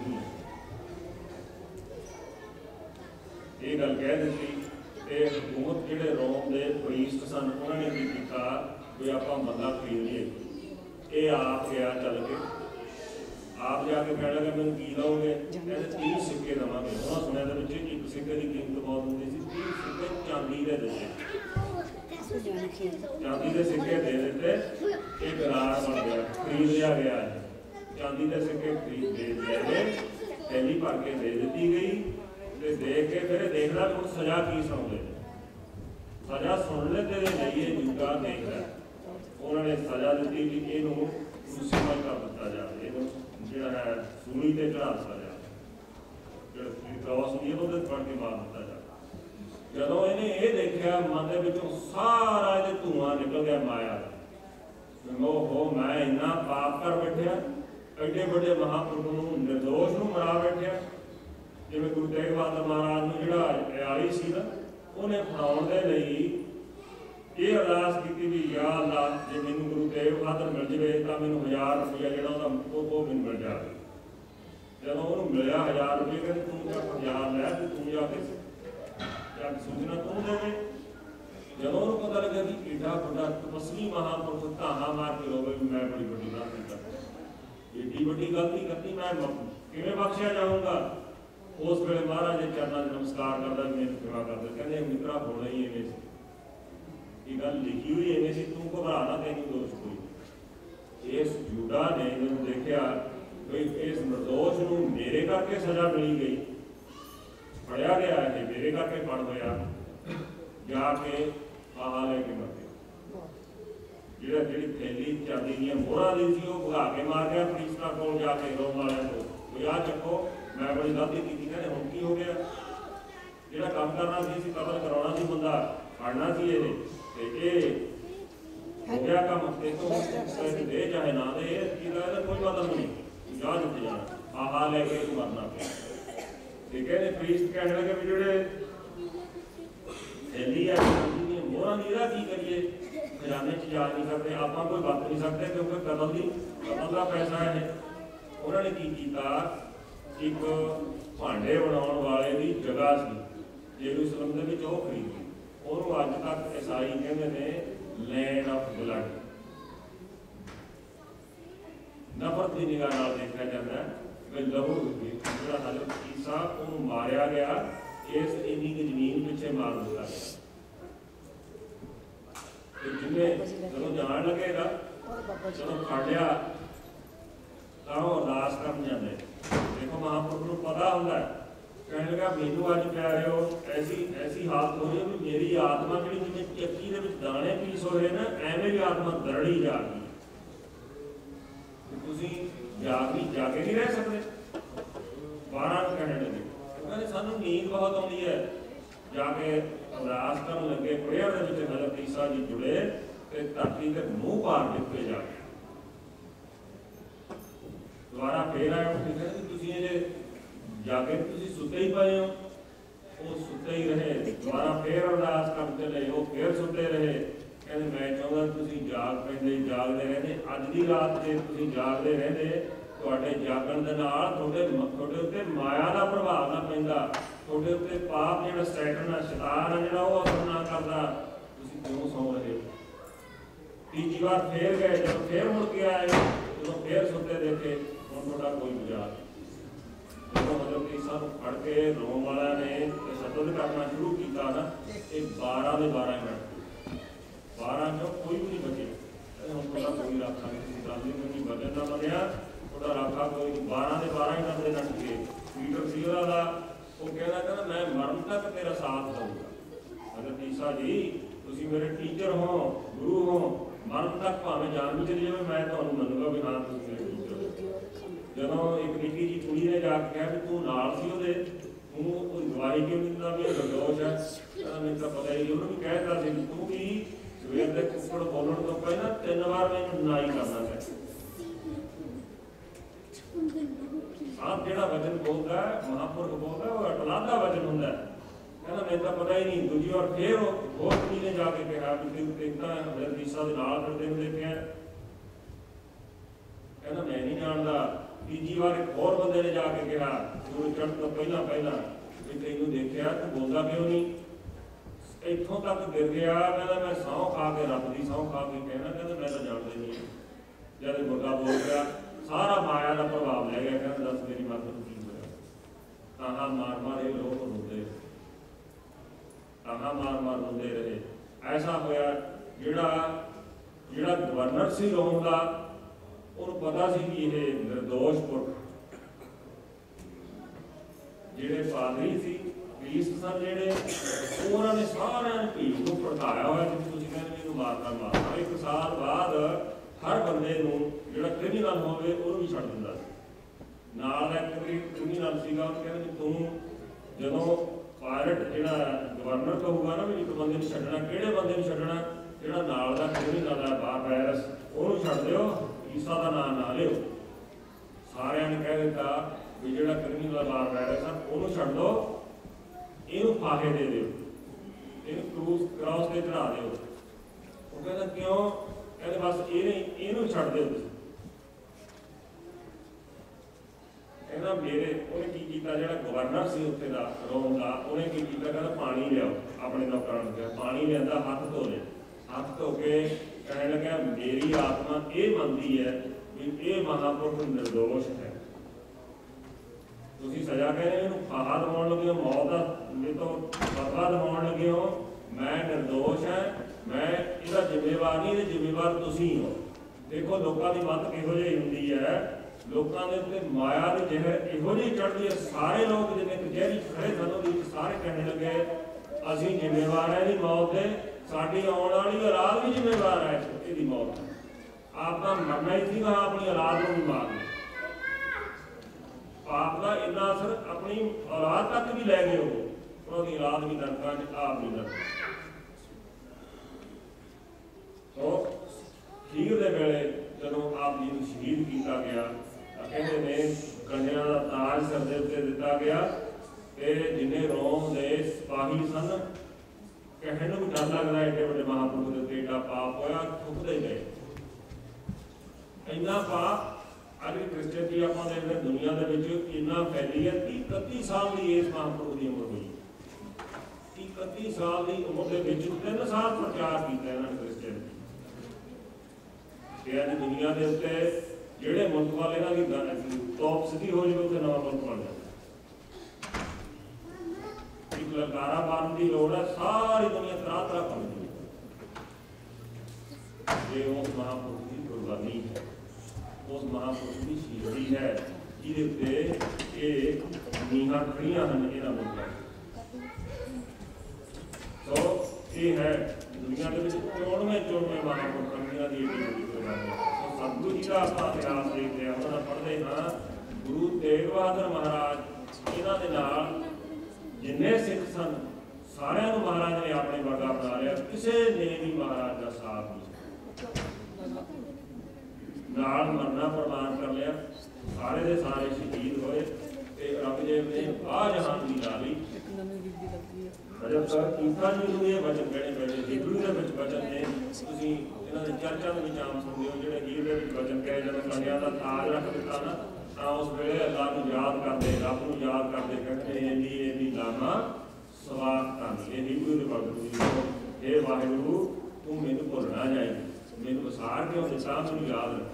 ਇਹ ਗੱਲ ਕਹਿ ਦਿੱਤੀ। ਤੇ ਹਕੂਮਤ ਜਿਹੜੇ ਰੋਮ ਦੇ ਪ੍ਰੀਸਟ ਸਨ, ਉਹਨਾਂ ਨੇ ਕੀ ਕੀਤਾ ਵੀ ਆਪਾਂ ਬੰਦਾ ਖਰੀਦ ਲਈਏ। ਇਹ ਆਪ ਗਿਆ ਚੱਲ ਕੇ, ਆਪ ਜਾ ਕੇ ਕਹਿਣ ਲੱਗਾ ਮੈਨੂੰ ਕੀ ਲਓਗੇ? ਕਹਿੰਦੇ 30 ਸਿੱਕੇ ਦੇਵਾਂਗੇ। ਉਹਨਾਂ ਸੁਣਿਆ ਦੇ ਵਿੱਚ ਇੱਕ ਸਿੱਕੇ ਦੀ ਕੀਮਤ ਬਹੁਤ ਹੁੰਦੀ ਸੀ, 30 ਸਿੱਕੇ ਚਾਂਦੀ ਦੇ ਦਿੱਤੇ। ਚਾਂਦੀ ਦੇ ਸਿੱਕੇ ਦੇ ਦਿੱਤੇ, ਇਹ ਗਰਾਰ ਬਣ ਗਿਆ, ਖਰੀਦ ਲਿਆ ਗਿਆ। ਚਾਂਦੀ ਦੇ ਸਿੱਕੇ ਖਰੀਦ ਦੇ ਗਏ, ਥੈਲੀ ਭਰ ਕੇ ਦੇ ਦਿੱਤੀ ਗਈ। ਤੇ ਦੇਖ ਕੇ ਫਿਰ ਦੇਖਦਾ ਹੁਣ ਸਜ਼ਾ ਕੀ ਸੁਣਦੇ, ਸਜ਼ਾ ਸੁਣ ਲੈ ਤੇਰੇ ਲਈ ਇਹ ਜੁਗਾ ਦੇਖਦਾ। ਉਹਨਾਂ ਨੇ ਸਜ਼ਾ ਦਿੱਤੀ ਵੀ ਇਹਨੂੰ ਕ੍ਰੂਸੀਫਾਈ ਕਰ ਦਿੱਤਾ ਜਾਵੇ, ਇਹਨੂੰ ਜਿਹੜਾ ਹੈ ਸੂਲੀ ਤੇ ਚੜਾ ਦਿੱਤਾ ਜਾਵੇ, ਜਿਹੜਾ ਕ੍ਰਾਸ ਹੁੰਦੀ ਹੈ ਉਹਦੇ ਫੜ ਕੇ ਮਾਰ ਦਿੱਤਾ ਜਾਵੇ। ਜਦੋਂ ਇਹਨੇ ਇਹ ਦੇਖਿਆ, ਮਨ ਦੇ ਵਿੱਚੋਂ ਸਾਰਾ ਇਹਦੇ ਧੂੰਆਂ ਨਿਕਲ ਗਿਆ ਮਾਇਆ ਦਾ। ਓਹੋ ਮੈਂ ਇੰਨਾ ਪਾਪ ਕਰ ਬੈਠਿਆ, ਐਡੇ ਵੱਡੇ ਮਹਾਂਪੁਰਖ ਨੂੰ, ਨਿਰਦੋਸ਼ ਨੂੰ ਮਰਾ ਬੈਠਿਆ। ਜਿਵੇਂ ਗੁਰੂ ਤੇਗ ਬਹਾਦਰ ਮਹਾਰਾਜ ਨੂੰ ਜਿਹੜਾ ਅਯਾਲੀ ਸੀ ਨਾ, ਉਹਨੇ ਫੜਾਉਣ ਦੇ ਲਈ ਇਹ ਅਰਦਾਸ ਕੀਤੀ ਵੀ ਯਾ ਅੱਲਾ ਜੇ ਮੈਨੂੰ ਗੁਰੂ ਤੇਗ ਬਹਾਦਰ ਮਿਲ ਜਾਵੇ ਤਾਂ ਮੈਨੂੰ 1000 ਰੁਪਇਆ ਜਿਹੜਾ ਉਹਦਾ ਉਹ ਮੈਨੂੰ ਮਿਲ ਜਾਵੇ। ਜਦੋਂ ਉਹਨੂੰ ਮਿਲਿਆ 1000 ਰੁਪਏ, ਕਹਿੰਦੇ ਤੂੰ ਜਾ 1000 ਲੈ, ਤੂੰ ਜਾ ਕੇ ਸੂਚਨਾ ਤੂੰ ਦੇਵੇ। ਜਦੋਂ ਉਹਨੂੰ ਪਤਾ ਲੱਗਾ ਕਿ ਏਡਾ ਵੱਡਾ ਤਪਸਵੀ ਮਹਾਂਪੁਰਖ ਧਾਹਾਂ ਮਾਰ ਕੇ ਰੋਵੇ ਵੀ ਮੈਂ ਬੜੀ ਵੱਡੀ ਗਲਤੀ ਕਰਤੀ, ਏਡੀ ਵੱਡੀ ਗਲਤੀ ਕਰਤੀ, ਮੈਂ ਕਿਵੇਂ ਬਖਸ਼ਿਆ ਜਾਊਂਗਾ? ਉਸ ਵੇਲੇ ਮਹਾਰਾਜ ਦੇ ਚਰਨਾਂ 'ਚ ਨਮਸਕਾਰ ਕਰਦਾ, ਮੈਨੂੰ ਸੇਵਾ ਕਰਦਾ। ਕਹਿੰਦੇ ਮਿੱਤਰਾ ਹੋਣਾ ਹੀ ਐਵੇਂ ਸੀ, ਇਹ ਗੱਲ ਲਿਖੀ ਹੋਈ ਐਵੇਂ ਸੀ, ਤੂੰ ਘਬਰਾ ਨਾ, ਤੈਨੂੰ ਦੋਸ਼ ਕੋਈ। ਇਸ ਜੂਡਾ ਨੇ ਜਦੋਂ ਦੇਖਿਆ ਵੀ ਇਸ ਨਿਰਦੋਸ਼ ਨੂੰ ਮੇਰੇ ਕਰਕੇ ਸਜ਼ਾ ਮਿਲੀ ਗਈ, ਫੜਿਆ ਗਿਆ, ਇਹ ਮੇਰੇ ਕਰਕੇ ਫੜ ਹੋਇਆ, ਜਾ ਕੇ ਆਹ ਲੈ ਕੇ ਮਰ ਗਿਆ। ਜਿਹੜੀ ਥੈਲੀ ਚਾਂਦੀ ਦੀਆਂ ਮੋਹਰਾਂ ਦੀ ਸੀ ਉਹ ਭਗਾ ਕੇ ਮਾਰ ਗਿਆ ਪ੍ਰੀਸਟਾਂ ਕੋਲ ਜਾ ਕੇ, ਰੋਮ ਵਾਲਿਆਂ ਤੋਂ ਵੀ ਆਹ ਚੱਕੋ ਮੈਂ ਬੜੀ ਗਲਤੀ ਕੀਤੀ। ਕਹਿੰਦੇ ਹੁਣ ਕੀ ਹੋ ਗਿਆ? ਜਿਹੜਾ ਕੰਮ ਕਰਨਾ ਸੀ ਅਸੀਂ ਕਤਲ ਕਰਾਉਣਾ ਸੀ ਬੰਦਾ ਫੜਨਾ ਸੀ ਇਹ ਤੇ ਇਹ ਹੋ ਗਿਆ ਕੰਮ ਤੇ ਤੋਂ ਦੇ ਚਾਹੇ ਨਾ ਦੇ ਇਹ ਇਹਦਾ ਕੋਈ ਮਤਲਬ ਨਹੀਂ ਜਾ ਦਿੱਤੇ ਜਾਣਾ ਆਹ ਲੈ ਕੇ ਮਰਨਾ ਪਿਆ ਤੇ ਕਹਿੰਦੇ ਪ੍ਰੀਸਟ ਕਹਿਣ ਲੱਗੇ ਵੀ ਜਿਹੜੇ ਥੈਲੀ ਆ ਮੋਹਰਾਂ ਦੀ ਇਹਦਾ ਕੀ ਕਰੀਏ ਖਜ਼ਾਨੇ 'ਚ ਜਾ ਨਹੀਂ ਸਕਦੇ ਆਪਾਂ ਕੋਈ ਵਰਤ ਨਹੀਂ ਸਕਦੇ ਕਿਉਂਕਿ ਕਤਲ ਦਾ ਪੈਸਾ ਹੈ ਉਹਨਾਂ ਨੇ ਕੀ ਕੀਤਾ ਇੱਕ ਭਾਂਡੇ ਬਣਾਉਣ ਵਾਲੇ ਦੀ ਜਗ੍ਹਾ ਸੀ ਯਰੂਸ਼ਲਮ ਦੇ ਵਿੱਚ ਉਹ ਖਰੀਦੀ ਉਹਨੂੰ ਅੱਜ ਤੱਕ ਈਸਾਈ ਕਹਿੰਦੇ ਨੇ ਲੈਂਡ ਆਫ ਬਲੱਡ ਨਫ਼ਰਤ ਦੀ ਨਿਗਾਹ ਨਾਲ ਦੇਖਿਆ ਜਾਂਦਾ ਵੀ ਲਹੂ ਜਿਹੜਾ ਹਜ਼ਰਤ ਈਸਾ ਉਹਨੂੰ ਮਾਰਿਆ ਗਿਆ ਇਸ ਇੰਨੀ ਕੁ ਜ਼ਮੀਨ ਪਿੱਛੇ ਮਾਰ ਦਿੱਤਾ ਗਿਆ ਤੇ ਜਿਵੇਂ ਜਦੋਂ ਜਾਣ ਲੱਗੇਗਾ ਜਦੋਂ ਫੜ ਲਿਆ ਤਾਂ ਉਹ ਅਰਦਾਸ ਕਰਨ ਜਾਂਦੇ ਦੇਖੋ ਮਹਾਂਪੁਰਖ ਨੂੰ ਪਤਾ ਹੁੰਦਾ ਕਹਿਣ ਲੱਗਾ ਮੈਨੂੰ ਅੱਜ ਪਿਆਰਿਓ ਐਸੀ ਹਾਲਤ ਹੋ ਰਹੀ ਵੀ ਮੇਰੀ ਆਤਮਾ ਜਿਹੜੀ ਜਿਵੇਂ ਚੱਕੀ ਦੇ ਵਿੱਚ ਦਾਣੇ ਪੀਸ ਹੋਏ ਨਾ ਐਵੇਂ ਵੀ ਆਤਮਾ ਦਰੜੀ ਜਾ ਗਈ ਤੁਸੀਂ ਜਾ ਕੇ ਨਹੀਂ ਰਹਿ ਸਕਦੇ 12 ਨੂੰ ਕਹਿਣ ਲੱਗੇ ਕਹਿੰਦੇ ਸਾਨੂੰ ਨੀਂਦ ਬਹੁਤ ਆਉਂਦੀ ਹੈ ਜਾ ਕੇ ਅਰਦਾਸ ਕਰਨ ਲੱਗੇ ਪ੍ਰੇਅਰ ਦੇ ਵਿੱਚ ਹਜ਼ਰਤ ਈਸਾ ਜੀ ਜੁੜੇ ਤੇ ਧਰਤੀ ਤੇ ਮੂੰਹ ਪਾਰ ਦਿੱਤੇ ਜਾ ਕੇ ਦੁਬਾਰਾ ਫੇਰ ਆਇਆ ਉਹ ਤੁਸੀਂ ਇਹ ਜਾ ਕੇ ਤੁਸੀਂ ਸੁੱਤੇ ਹੀ ਪਏ ਹੋ ਉਹ ਸੁੱਤੇ ਹੀ ਰਹੇ ਦੁਬਾਰਾ ਫੇਰ ਅਰਦਾਸ ਕਰਦੇ ਰਹੇ ਉਹ ਫੇਰ ਸੁੱਤੇ ਰਹੇ ਕਹਿੰਦੇ ਮੈਂ ਚਾਹੁੰਦਾ ਤੁਸੀਂ ਜਾਗਦੇ ਰਹਿੰਦੇ ਅੱਜ ਦੀ ਰਾਤ ਜੇ ਤੁਸੀਂ ਜਾਗਦੇ ਰਹਿੰਦੇ ਤੁਹਾਡੇ ਜਾਗਣ ਦੇ ਨਾਲ ਤੁਹਾਡੇ ਉੱਤੇ ਮਾਇਆ ਦਾ ਪ੍ਰਭਾਵ ਨਾ ਪੈਂਦਾ ਤੁਹਾਡੇ ਉੱਤੇ ਪਾਪ ਜਿਹੜਾ ਸੈਟਨ ਆ ਸ਼ੈਤਾਨ ਆ ਜਿਹੜਾ ਉਹ ਅਸਰ ਨਾ ਕਰਦਾ ਤੁਸੀਂ ਕਿਉਂ ਸੌਂ ਰਹੇ ਹੋ ਤੀਜੀ ਵਾਰ ਫੇਰ ਗਏ ਜਦੋਂ ਫੇਰ ਮੁੜ ਕੇ ਆਏ ਜਦੋਂ ਫੇਰ ਸੁੱਤੇ ਦੇਖੇ ਹੁਣ ਤੁਹਾਡਾ ਕੋਈ ਗੁਜ਼ਾਰ ਜਦੋਂ ਹਜ਼ਰਤ ਈਸਾ ਨੂੰ ਫੜ ਕੇ ਰੋਮ ਵਾਲਿਆਂ ਨੇ ਸ਼ਬਦ ਕਰਨਾ ਸ਼ੁਰੂ ਕੀਤਾ ਨਾ ਇਹ 12 ਦੇ 12 ਮਿੰਟ 12 ਚੋਂ ਕੋਈ ਵੀ ਨਹੀਂ ਬਚੇ ਹੁਣ ਤੁਹਾਡਾ ਕੋਈ ਰਾਖਾ ਨਹੀਂ ਤੁਸੀਂ ਦੱਸਦੇ ਕਿਉਂਕਿ ਵਜਨ ਨਾ ਬਣਿਆ ਤੁਹਾਡਾ ਰਾਖਾ ਕੋਈ 12 ਦੇ 12 ਹੀ ਨੰਬਰੇ ਨੱਟ ਗਏ ਪੀਟਰ ਸੀ ਉਹਦਾ ਦਾ ਉਹ ਕਹਿੰਦਾ ਮੈਂ ਮਰਨ ਤੱਕ ਤੇਰਾ ਸਾਥ ਦਊਂਗਾ ਹਜ਼ਰਤ ਈਸਾ ਜੀ ਤੁਸੀਂ ਮੇਰੇ ਟੀਚਰ ਹੋ ਗੁਰੂ ਹੋ ਮਰਨ ਤੱਕ ਭਾਵੇਂ ਜਾਨ ਵੀ ਚਲੀ ਜਾਵੇ ਮੈਂ ਤੁਹਾਨੂੰ ਮੰਨੂਗਾ ਵੀ ਹਾਂ ਤੁਸੀਂ ਮੇਰੇ ਟੀਚਰ ਹੋ ਜਦੋਂ ਇੱਕ ਨਿੱਕੀ ਜੀ ਕੁੜੀ ਨੇ ਜਾ ਕੇ ਕਿਹਾ ਵੀ ਤੂੰ ਨਾਲ ਸੀ ਉਹਦੇ ਤੂੰ ਉਹ ਗਵਾਹੀ ਕਿਉਂ ਨਹੀਂ ਦਿੰਦਾ ਵੀ ਇਹ ਨਿਰਦੋਸ਼ ਹੈ ਕਹਿੰਦਾ ਮੈਨੂੰ ਤਾਂ ਪਤਾ ਹੀ ਨਹੀਂ ਉਹਨੂੰ ਵੀ ਕਹਿ ਦਿੱਤਾ ਸੀ ਤੂੰ ਵੀ ਸਵੇਰ ਦੇ ਕੁੱਕੜ ਬੋਲਣ ਤੋਂ ਪਹਿਲਾਂ 3 ਵਾਰ ਮੈਨੂੰ ਡਿਨਾਈ ਕਰਨਾ ਹੈ ਆਪ ਜਿਹੜਾ ਵਚਨ ਬੋਲਦਾ ਮਹਾਂਪੁਰਖ ਬੋਲਦਾ ਉਹ ਅਟਲਾਦਾ ਵਚਨ ਹੁੰਦਾ ਕਹਿੰਦਾ ਮੈਨੂੰ ਤਾਂ ਪਤਾ ਹੀ ਨਹੀਂ ਦੂਜੀ ਵਾਰ ਫੇਰ ਹੋਰ ਕੁੜੀ ਨੇ ਜਾ ਕੇ ਕਿਹਾ ਵੀ ਤੈਨੂੰ ਦੇਖਦਾ ਹਜ਼ਰਤ ਈਸਾ ਦੇ ਨਾਲ ਫਿਰਦੇ ਨੂੰ ਦੇਖਿਆ ਕਹਿੰਦਾ ਮੈਂ ਨਹੀਂ ਜਾਣਦਾ ਤੀਜੀ ਵਾਰ ਇੱਕ ਹੋਰ ਬੰਦੇ ਨੇ ਜਾ ਕੇ ਕਿਹਾ ਸੂਰਜ ਚੜ੍ਹਨ ਤੋਂ ਪਹਿਲਾਂ ਵੀ ਤੈਨੂੰ ਦੇਖਿਆ ਤੂੰ ਬੋਲਦਾ ਕਿਉਂ ਨਹੀਂ ਇੱਥੋਂ ਤੱਕ ਗਿਰ ਗਿਆ ਕਹਿੰਦਾ ਮੈਂ ਸਹੁੰ ਖਾ ਕੇ ਰੱਬ ਦੀ ਸਹੁੰ ਖਾ ਕੇ ਕਹਿਣਾ ਕਹਿੰਦਾ ਮੈਂ ਤਾਂ ਜਾਣਦਾ ਨਹੀਂ ਜਦ ਮੁਰਗਾ ਬੋਲ ਗਿਆ ਸਾਰਾ ਮਾਇਆ ਦਾ ਪ੍ਰਭਾਵ ਲੈ ਗਿਆ ਕਹਿੰਦਾ ਦੱਸ ਮੇਰੀ ਮੱਤ ਨੂੰ ਕੀ ਹੋਇਆ ਤਾਹਾ ਮਾਰ ਇਹ ਲੋਕ ਰੋਂਦੇ ਤਾਹਾ ਮਾਰ ਰੋਂਦੇ ਰਹੇ ਐਸਾ ਹੋਇਆ ਜਿਹੜਾ ਗਵਰਨਰ ਸੀ ਰੋਮ ਦਾ ਉਹਨੂੰ ਪਤਾ ਸੀ ਕਿ ਇਹ ਨਿਰਦੋਸ਼ ਪੁਰਖ ਜਿਹੜੇ ਪਾਦਰੀ ਸੀ ਪ੍ਰੀਸਟ ਸਨ ਜਿਹੜੇ ਉਹਨਾਂ ਨੇ ਸਾਰਿਆਂ ਨੇ ਭੀੜ ਨੂੰ ਭੜਕਾਇਆ ਹੋਇਆ ਜਿਵੇਂ ਤੁਸੀਂ ਕਹਿੰਦੇ ਮੈਨੂੰ ਮਾਰਨਾ 1 ਸਾਲ ਬਾਅਦ ਹਰ ਬੰਦੇ ਨੂੰ ਜਿਹੜਾ ਕ੍ਰਿਮੀਨਲ ਹੋਵੇ ਉਹਨੂੰ ਵੀ ਛੱਡ ਦਿੰਦਾ ਸੀ ਨਾਲ ਦਾ ਕ੍ਰਿਮੀਨਲ ਸੀਗਾ ਉਹ ਕਹਿੰਦੇ ਤੂੰ ਜਦੋਂ ਪਾਇਲਟ ਜਿਹੜਾ ਗਵਰਨਰ ਕਹੂਗਾ ਨਾ ਵੀ ਇੱਕ ਬੰਦੇ ਨੂੰ ਛੱਡਣਾ ਕਿਹੜੇ ਬੰਦੇ ਨੂੰ ਛੱਡਣਾ ਜਿਹੜਾ ਨਾਲ ਦਾ ਕ੍ਰਿਮੀਨਲ ਹੈ ਵਾਇਰਸ ਉਹਨੂੰ ਛੱਡ ਦਿਓ ਈਸਾ ਦਾ ਨਾਮ ਨਾ ਲਿਓ ਸਾਰਿਆਂ ਨੇ ਕਹਿ ਦਿੱਤਾ ਵੀ ਜਿਹੜਾ ਕ੍ਰਿਮੀਨਲ ਵਾਇਰਸ ਆ ਉਹਨੂੰ ਛੱਡ ਦਿਓ ਇਹਨੂੰ ਫਾਹੇ ਦੇ ਦਿਓ ਇਹਨੂੰ ਕ੍ਰਾਸ ਤੇ ਚੜਾ ਦਿਓ ਉਹ ਕਹਿੰਦਾ ਕਿਉਂ ਕਹਿੰਦੇ ਬਸ ਇਹਨੂੰ ਛੱਡ ਦਿਓ ਤੁਸੀਂ ਕਹਿੰਦਾ ਉਹਨੇ ਕੀ ਕੀਤਾ ਜਿਹੜਾ ਗਵਰਨਰ ਸੀ ਉੱਥੇ ਦਾ ਰੋਮ ਦਾ ਉਹਨੇ ਕੀ ਕੀਤਾ ਕਹਿੰਦਾ ਪਾਣੀ ਲਿਆਓ ਆਪਣੇ ਨੌਕਰਾਂ ਨੂੰ ਕਿਹਾ ਪਾਣੀ ਲਿਆਂਦਾ ਹੱਥ ਧੋ ਲਏ ਹੱਥ ਧੋ ਕੇ ਕਹਿਣ ਲੱਗਾ ਮੇਰੀ ਆਤਮਾ ਇਹ ਮੰਨਦੀ ਹੈ ਵੀ ਇਹ ਮਹਾਂਪੁਰਖ ਨਿਰਦੋਸ਼ ਹੈ ਤੁਸੀਂ ਸਜ਼ਾ ਕਹਿੰਦੇ ਇਹਨੂੰ ਫਾਹਾ ਦਿਵਾਉਣ ਲੱਗੇ ਹੋ ਮੌਤ ਦਾ ਮੇਰੇ ਤੋਂ ਬਦਲਾ ਦਿਵਾਉਣ ਲੱਗੇ ਹੋ ਮੈਂ ਨਿਰਦੋਸ਼ ਹਾਂ ਮੈਂ ਇਹਦਾ ਜ਼ਿੰਮੇਵਾਰ ਨਹੀਂ ਇਹਦੇ ਜ਼ਿੰਮੇਵਾਰ ਤੁਸੀਂ ਹੋ ਦੇਖੋ ਲੋਕਾਂ ਦੀ ਮੱਤ ਕਿਹੋ ਜਿਹੀ ਹੁੰਦੀ ਹੈ ਲੋਕਾਂ ਦੇ ਉੱਤੇ ਮਾਇਆ ਦੀ ਜ਼ਹਿਰ ਇਹੋ ਜਿਹੀ ਚੜ੍ਹਦੀ ਹੈ ਸਾਰੇ ਲੋਕ ਜਿਵੇਂ ਕਚਹਿਰੀ ਖੜੇ ਸਾਨੂੰ ਵੀ ਸਾਰੇ ਕਹਿਣ ਲੱਗੇ ਅਸੀਂ ਜ਼ਿੰਮੇਵਾਰ ਹਾਂ ਇਹਦੀ ਮੌਤ ਦੇ ਸਾਡੀ ਆਉਣ ਵਾਲੀ ਔਲਾਦ ਵੀ ਜ਼ਿੰਮੇਵਾਰ ਹੈ ਇਹਦੀ ਮੌਤ ਆਪ ਤਾਂ ਮਰਨਾ ਹੀ ਸੀਗਾ ਆਪਣੀ ਔਲਾਦ ਨੂੰ ਵੀ ਮਾਰਨਾ ਪਾਪ ਦਾ ਇੰਨਾ ਅਸਰ ਆਪਣੀ ਔਲਾਦ ਤੱਕ ਵੀ ਲੈ ਗਏ ਉਹ उन्होंने औलाद भी नरकां च, आप भी नरकां। तो खीर के वेले जदों आप जी को शहीद किया गया, कहते ने कंडियां का ताज सिर के उत्ते दिता गया, ते जिन्ने रोम के सिपाही सन कहने भी डर लगता एडे बड़े महापुरुष के उत्ते एडा पाप होया, थुकते गए। इन्ना पाप अज क्रिश्चियनिटी आप देखते दुनिया के इन्ना फैली है। 31 साल की इस महापुरुष की उम्र हुई, 31 साल की उम्र के 3 साल प्रचार किया इन्होंने क्रिश्चियनिटी। अज दुनिया के उत्ते जेड़े मुल्क वाले इन्हों की टॉप सिटी हो जाए उत्ते नवा मुल्क बन जाए। एक ललकारा मारने की लोड़ है, सारी दुनिया तरह तरह बन गई। ये उस महापुरुष की कुर्बानी है, उस महापुरुष की शहीदी है जिहदे नीहां खड़ियां हैं इन्हां मुल्कां। तो ये है दुनिया के 94 महापुरुषों की एडी बड़ी कुर्बानी। तो सतगुरु जी का आप इतिहास देखते हैं, उन्होंने पढ़ते हाँ गुरु तेग बहादुर महाराज इन्हां दे नाल जिन्ने सिख सन सारिਆਂ ਨੂੰ महाराज ने अपने वर्गा बना लिया, किसी ने भी महाराज का साथ नहीं नाल मरना प्रमाण कर लिया। सारे के सारे शहीद होए ते औरंगजेब ने बाजहान की ला ली। जब तक ईसा जी को ये वचन कहने पैसे हिब्रू के वचन ने तुसीं इन्हां दे चर्चा के विच आम सुनदे हो, जिहड़े हीर दे वचन कहे जदों कंडियां दा ताज रख दिता ना, तां उस वेले अल्लाह नूं याद करदे, रब नूं याद करदे कहंदे एनी लामा सवार धन। ये हिब्रू के वचन हे वाहिगुरू तू मैनूं भुल ना जाई, मैनूं वसार क्यों दिता, मैनूं याद रख।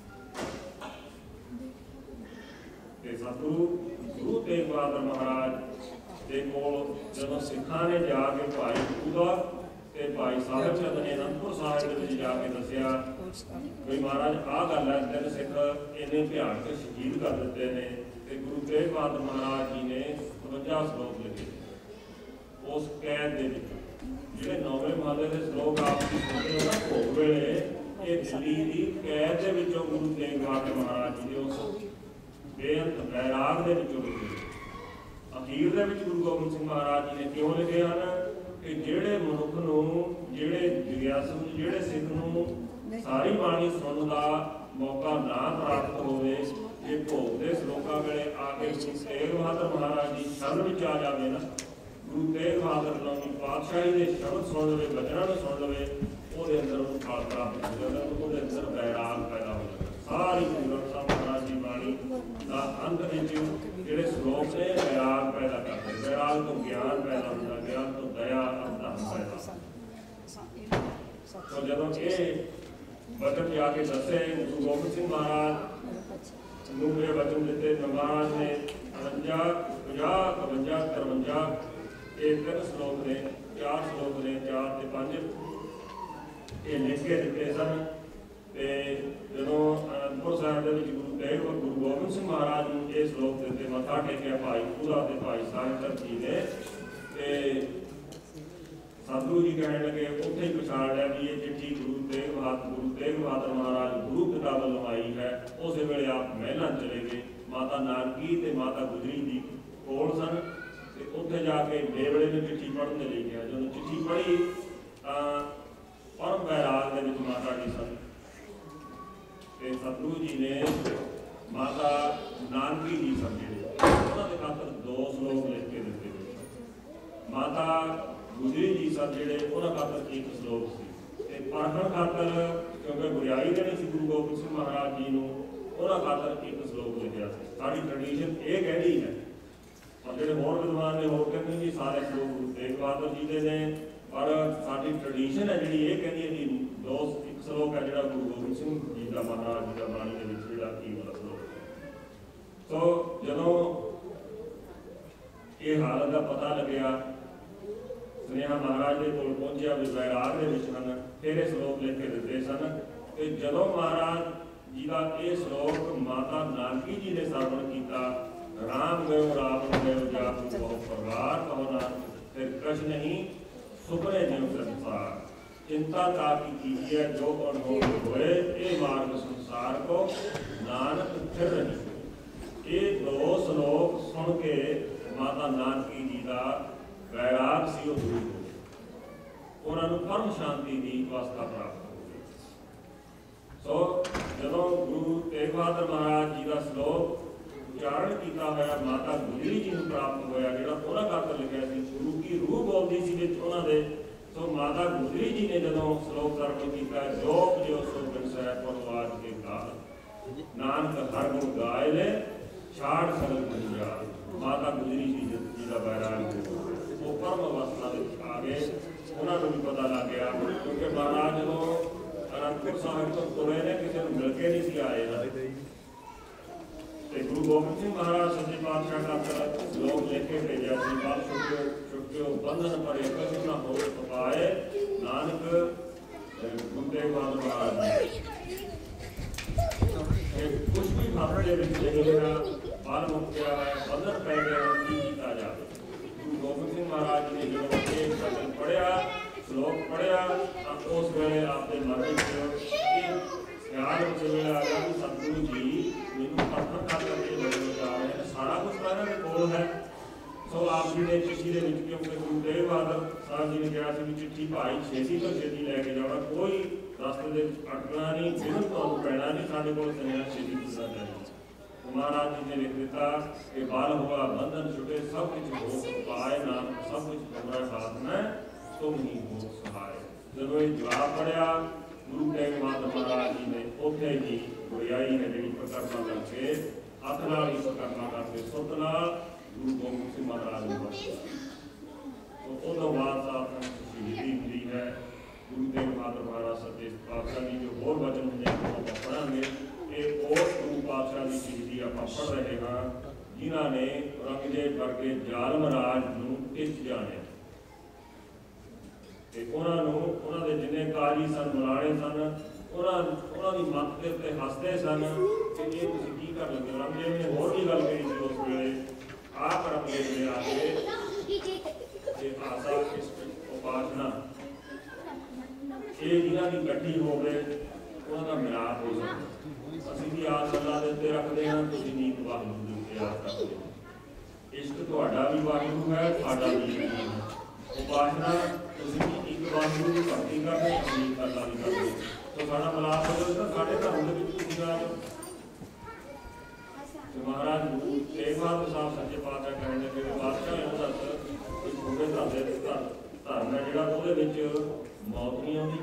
सतगुरु गुरु तेग बहादुर महाराज के कोल जदों सिखां ने जाके भाई पूदा ते भाई साहिब चंद ने अनंदपुर साहिब के जाके दसिया भी महाराज आ गल है, 3 सिख इन्ने भयानक शहीद कर दिते ने। ते गुरु तेग बहादुर महाराज जी ने 52 श्लोक लिखे उस कैद के जिहड़े 9वें महले के श्लोक आप सुनते हो ना भोग वेले, ये दिल्ली की कैद के विचों गुरु तेग बहादुर महाराज जी उस बेअंत बैराग के लिखे। अखीर के गुरु गोबिंद सिंह महाराज जी ने क्यों लिखे हैं कि जेड़े मनुख नूं, जेड़े जिग्यासु, जेड़े सिख नूं सारी बाणी सुनने का मौका ना प्राप्त होवे, ये भोग के श्लोकां वेले आके गुरु तेग बहादुर महाराज जी शरण विच आ जावे ना, गुरु तेग बहादुर नौवीं पातशाही के शब्द सुन लवे, वचनां नूं सुन लवे, ਉਹਦੇ अंदर ਉਹਨੂੰ फल प्राप्त हो जाता, ਉਹਦੇ अंदर बैराग पैदा हो जाता। सारी गुरु ग्रंथ साहिब महाराज की बाणी का अंत में ਜਿਹੜੇ श्लोक ने बैराग पैदा करते, बैराग तो ज्ञान पैदा होता, ज्ञान तो दया धर्म पैदा। तो जब ये वचन जाके दसे गुरु गोबिंद सिंह महाराज नूं ये वचन दिते, महाराज ने 52 50 52 53 ये 3 श्लोक ने, 4 श्लोक ने, 4 ते 5 ये लिख के दिते सन। तो जो अनंदपुर साहिब के गुरु तेग गुरु गोबिंद सिंह महाराज ने ये श्लोक दिते, मत्था टेकिया भाई पूरा ते भाई साहिब चंद जी ने, सतगुरु जी कहने लगे उत्थे ही पछाण लिया भी ये चिट्ठी गुरु तेग बहादुर महाराज गुरु पिता वालों आई है। उस वेले आप महलां चले गए, माता नानकी ते माता गुजरी जी कोल सन, उत्थे जाके बेवड़े ने चिट्ठी पढ़ने ले गया। जो चिट्ठी पढ़ी परम बैराग के माता जी सन, सतगुरु जी ने माता नानकी जी सन जिहड़े उन्होंने खातर 2 श्लोक लिख के दिते। माता गुजरी जी सन जिहड़े उन्होंने खातर 1 श्लोक से परखण खातर, क्योंकि गुरियाई देनी सी गुरु गोबिंद सिंह महाराज जी को, उन्होंने खातर 1 श्लोक लिखा। साडी ट्रेडिशन ये कहती है, और जो होर विद्वान ने होर कहते हैं जी सारे श्लोक गुरु तेग बहादुर जी के ने, पर साडी ट्रेडिशन है जी ये कहती है जी 1 श्लोक है जो गुरु गोबिंद सिंह जी का महाराज जी का बाणी के की वाला श्लोक। तो जो ये हालत का पता लग्या, सुनेहा महाराज के कोल पहुंचा भी बैराग के हैं, फिर ये श्लोक लिख के दिते सन। तो जो महाराज जी का ये श्लोक माता नानकी जी ने श्रवण किया, राम गयो राम गयो जाप बहु परवार कहो नानक, फिर कछ नहीं सुपने जो संसार, चिंता ताकि कीजिए जो अनहोनी होए, ये मार्ग संसार को नानक फिर नहीं। ये 2 श्लोक सुन के माता नानकी जी का वैराग सी वो दूर हो गए, उन्होंने परम शांति की अवस्था प्राप्त हो गई। सो जो गुरु तेग बहादुर महाराज जी का श्लोक उच्चारण किया हुआ माता गुजरी जी को प्राप्त होया, जो उन्होंने खातर लिखा सी गुरु की रूह बोलती सी विच उन्होंने। सो माता गुजरी जी ने जो श्लोक सर्वण किया, जोप जो सो बिन सह परवाज के काल, नानक हर गुण गाय ले छाड़ सगल पंजाब। माता गुजरी जी का बैराग वो परम अवस्था आ गए, उन्होंने भी पता लग गया, क्योंकि महाराज जो अनंदपुर साहिब तो तुरे ने किसी को मिल के नहीं सी आए ना। गुरु गोबिंद सिंह महाराज सच्चे पातशाह का श्लोक लिख के भेजा सी, बल छुट्टियो बंधन पर एक न हो पाए, नानक गुरु तेग बहादुर महाराज कुछ भी भक्त के बल मुक्तिया है, बंधन पै गए की किया जाए। गुरु गोबिंद सिंह महाराज ने जो एक वचन पढ़िया, श्लोक पढ़िया, उस वेले आपके मन में ख्याल उस वेले आ गया कि सतगुरु जी मैनू प्रार्थना करके बड़े जा रहे हैं, सारा कुछ कहना के कोल है। सो आप जी ने चिट्ठी के क्योंकि गुरु तेग बहादुर साहब जी ने कहा कि चिट्ठी भाई छेती तो छेती लैके जाना, कोई रास्ते में अटकना नहीं, बिल्कुल तुहानू पैना नहीं, साढ़े को सुनिया छेती पूरा चाहिए। महाराज जी ने लिख दिता कि बाल हुआ बंधन छुटे सब कुछ हो पाए, नाम सब कुछ तुम्हारे हाथ में, तुम ही हो सहाय। जब ये जवाब पढ़िया गुरु तेग बहादुर महाराज जी ने उथे ही गुरियाई है जी प्रकरमा करके हथ नाल ही प्रकरमा करके सुत नाल गुरु गोबिंद सिंह महाराज ने बख्शिया। तो उदों बाद साहब शहीदी हुई है। गुरु तेग बहादुर महाराज सच्चे पातशाह जी जो होर वचन होंगे आप पढ़ांगे, ये और गुरु पातशाह की शहीदी आप पढ़ रहे हैं, जिन्होंने औरंगजेब वर्गे जालम राज नूं टिच जाने, उन्होंने जिन्हें काजी सन मलाने सन, उन्होंने मत के उत्ते हसते सन कि ये तुसीं की कर लगे। औरंगजेब ने होर भी गल कही सी उस वेले, आप औरंगजेब ने आके आशा उपासना ये जिन्हों की कट्ठी हो गए उन्होंने मिलाप हो सकता। असीं भी आस अल्लाह दे उत्ते रखते हैं, तुसीं नीत वाहिगुरू दे उत्ते आस रखते हो। इश्क तुहाडा भी वाहिगुरू है, साडा भी है। उपासना तुसीं भी एक वाहिगुरू की भगती करते, असीं अल्लाह की करते। तो साडा मिलाप हो जाए तो साडे धर्म दे विच तुसीं आ जाओ। महाराज गुरु तेग बहादुर साहब सच्चे पातशाह कहते कि पातशाह इन्हों दस कि छोटे धर्म है जिहड़ा उहदे विच मौत नहीं आती,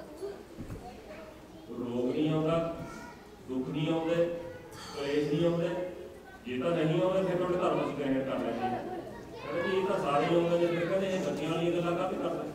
रोग नहीं आता, दुख नहीं आते, कलेश नहीं आते। जे तो नहीं आते फिर थोड़े धर्म असीं ग्रहण कर लेंगे, कहते जी ये तो सारे आते जो फिर कहते बच्चों वाली गल्लां काहते करदे।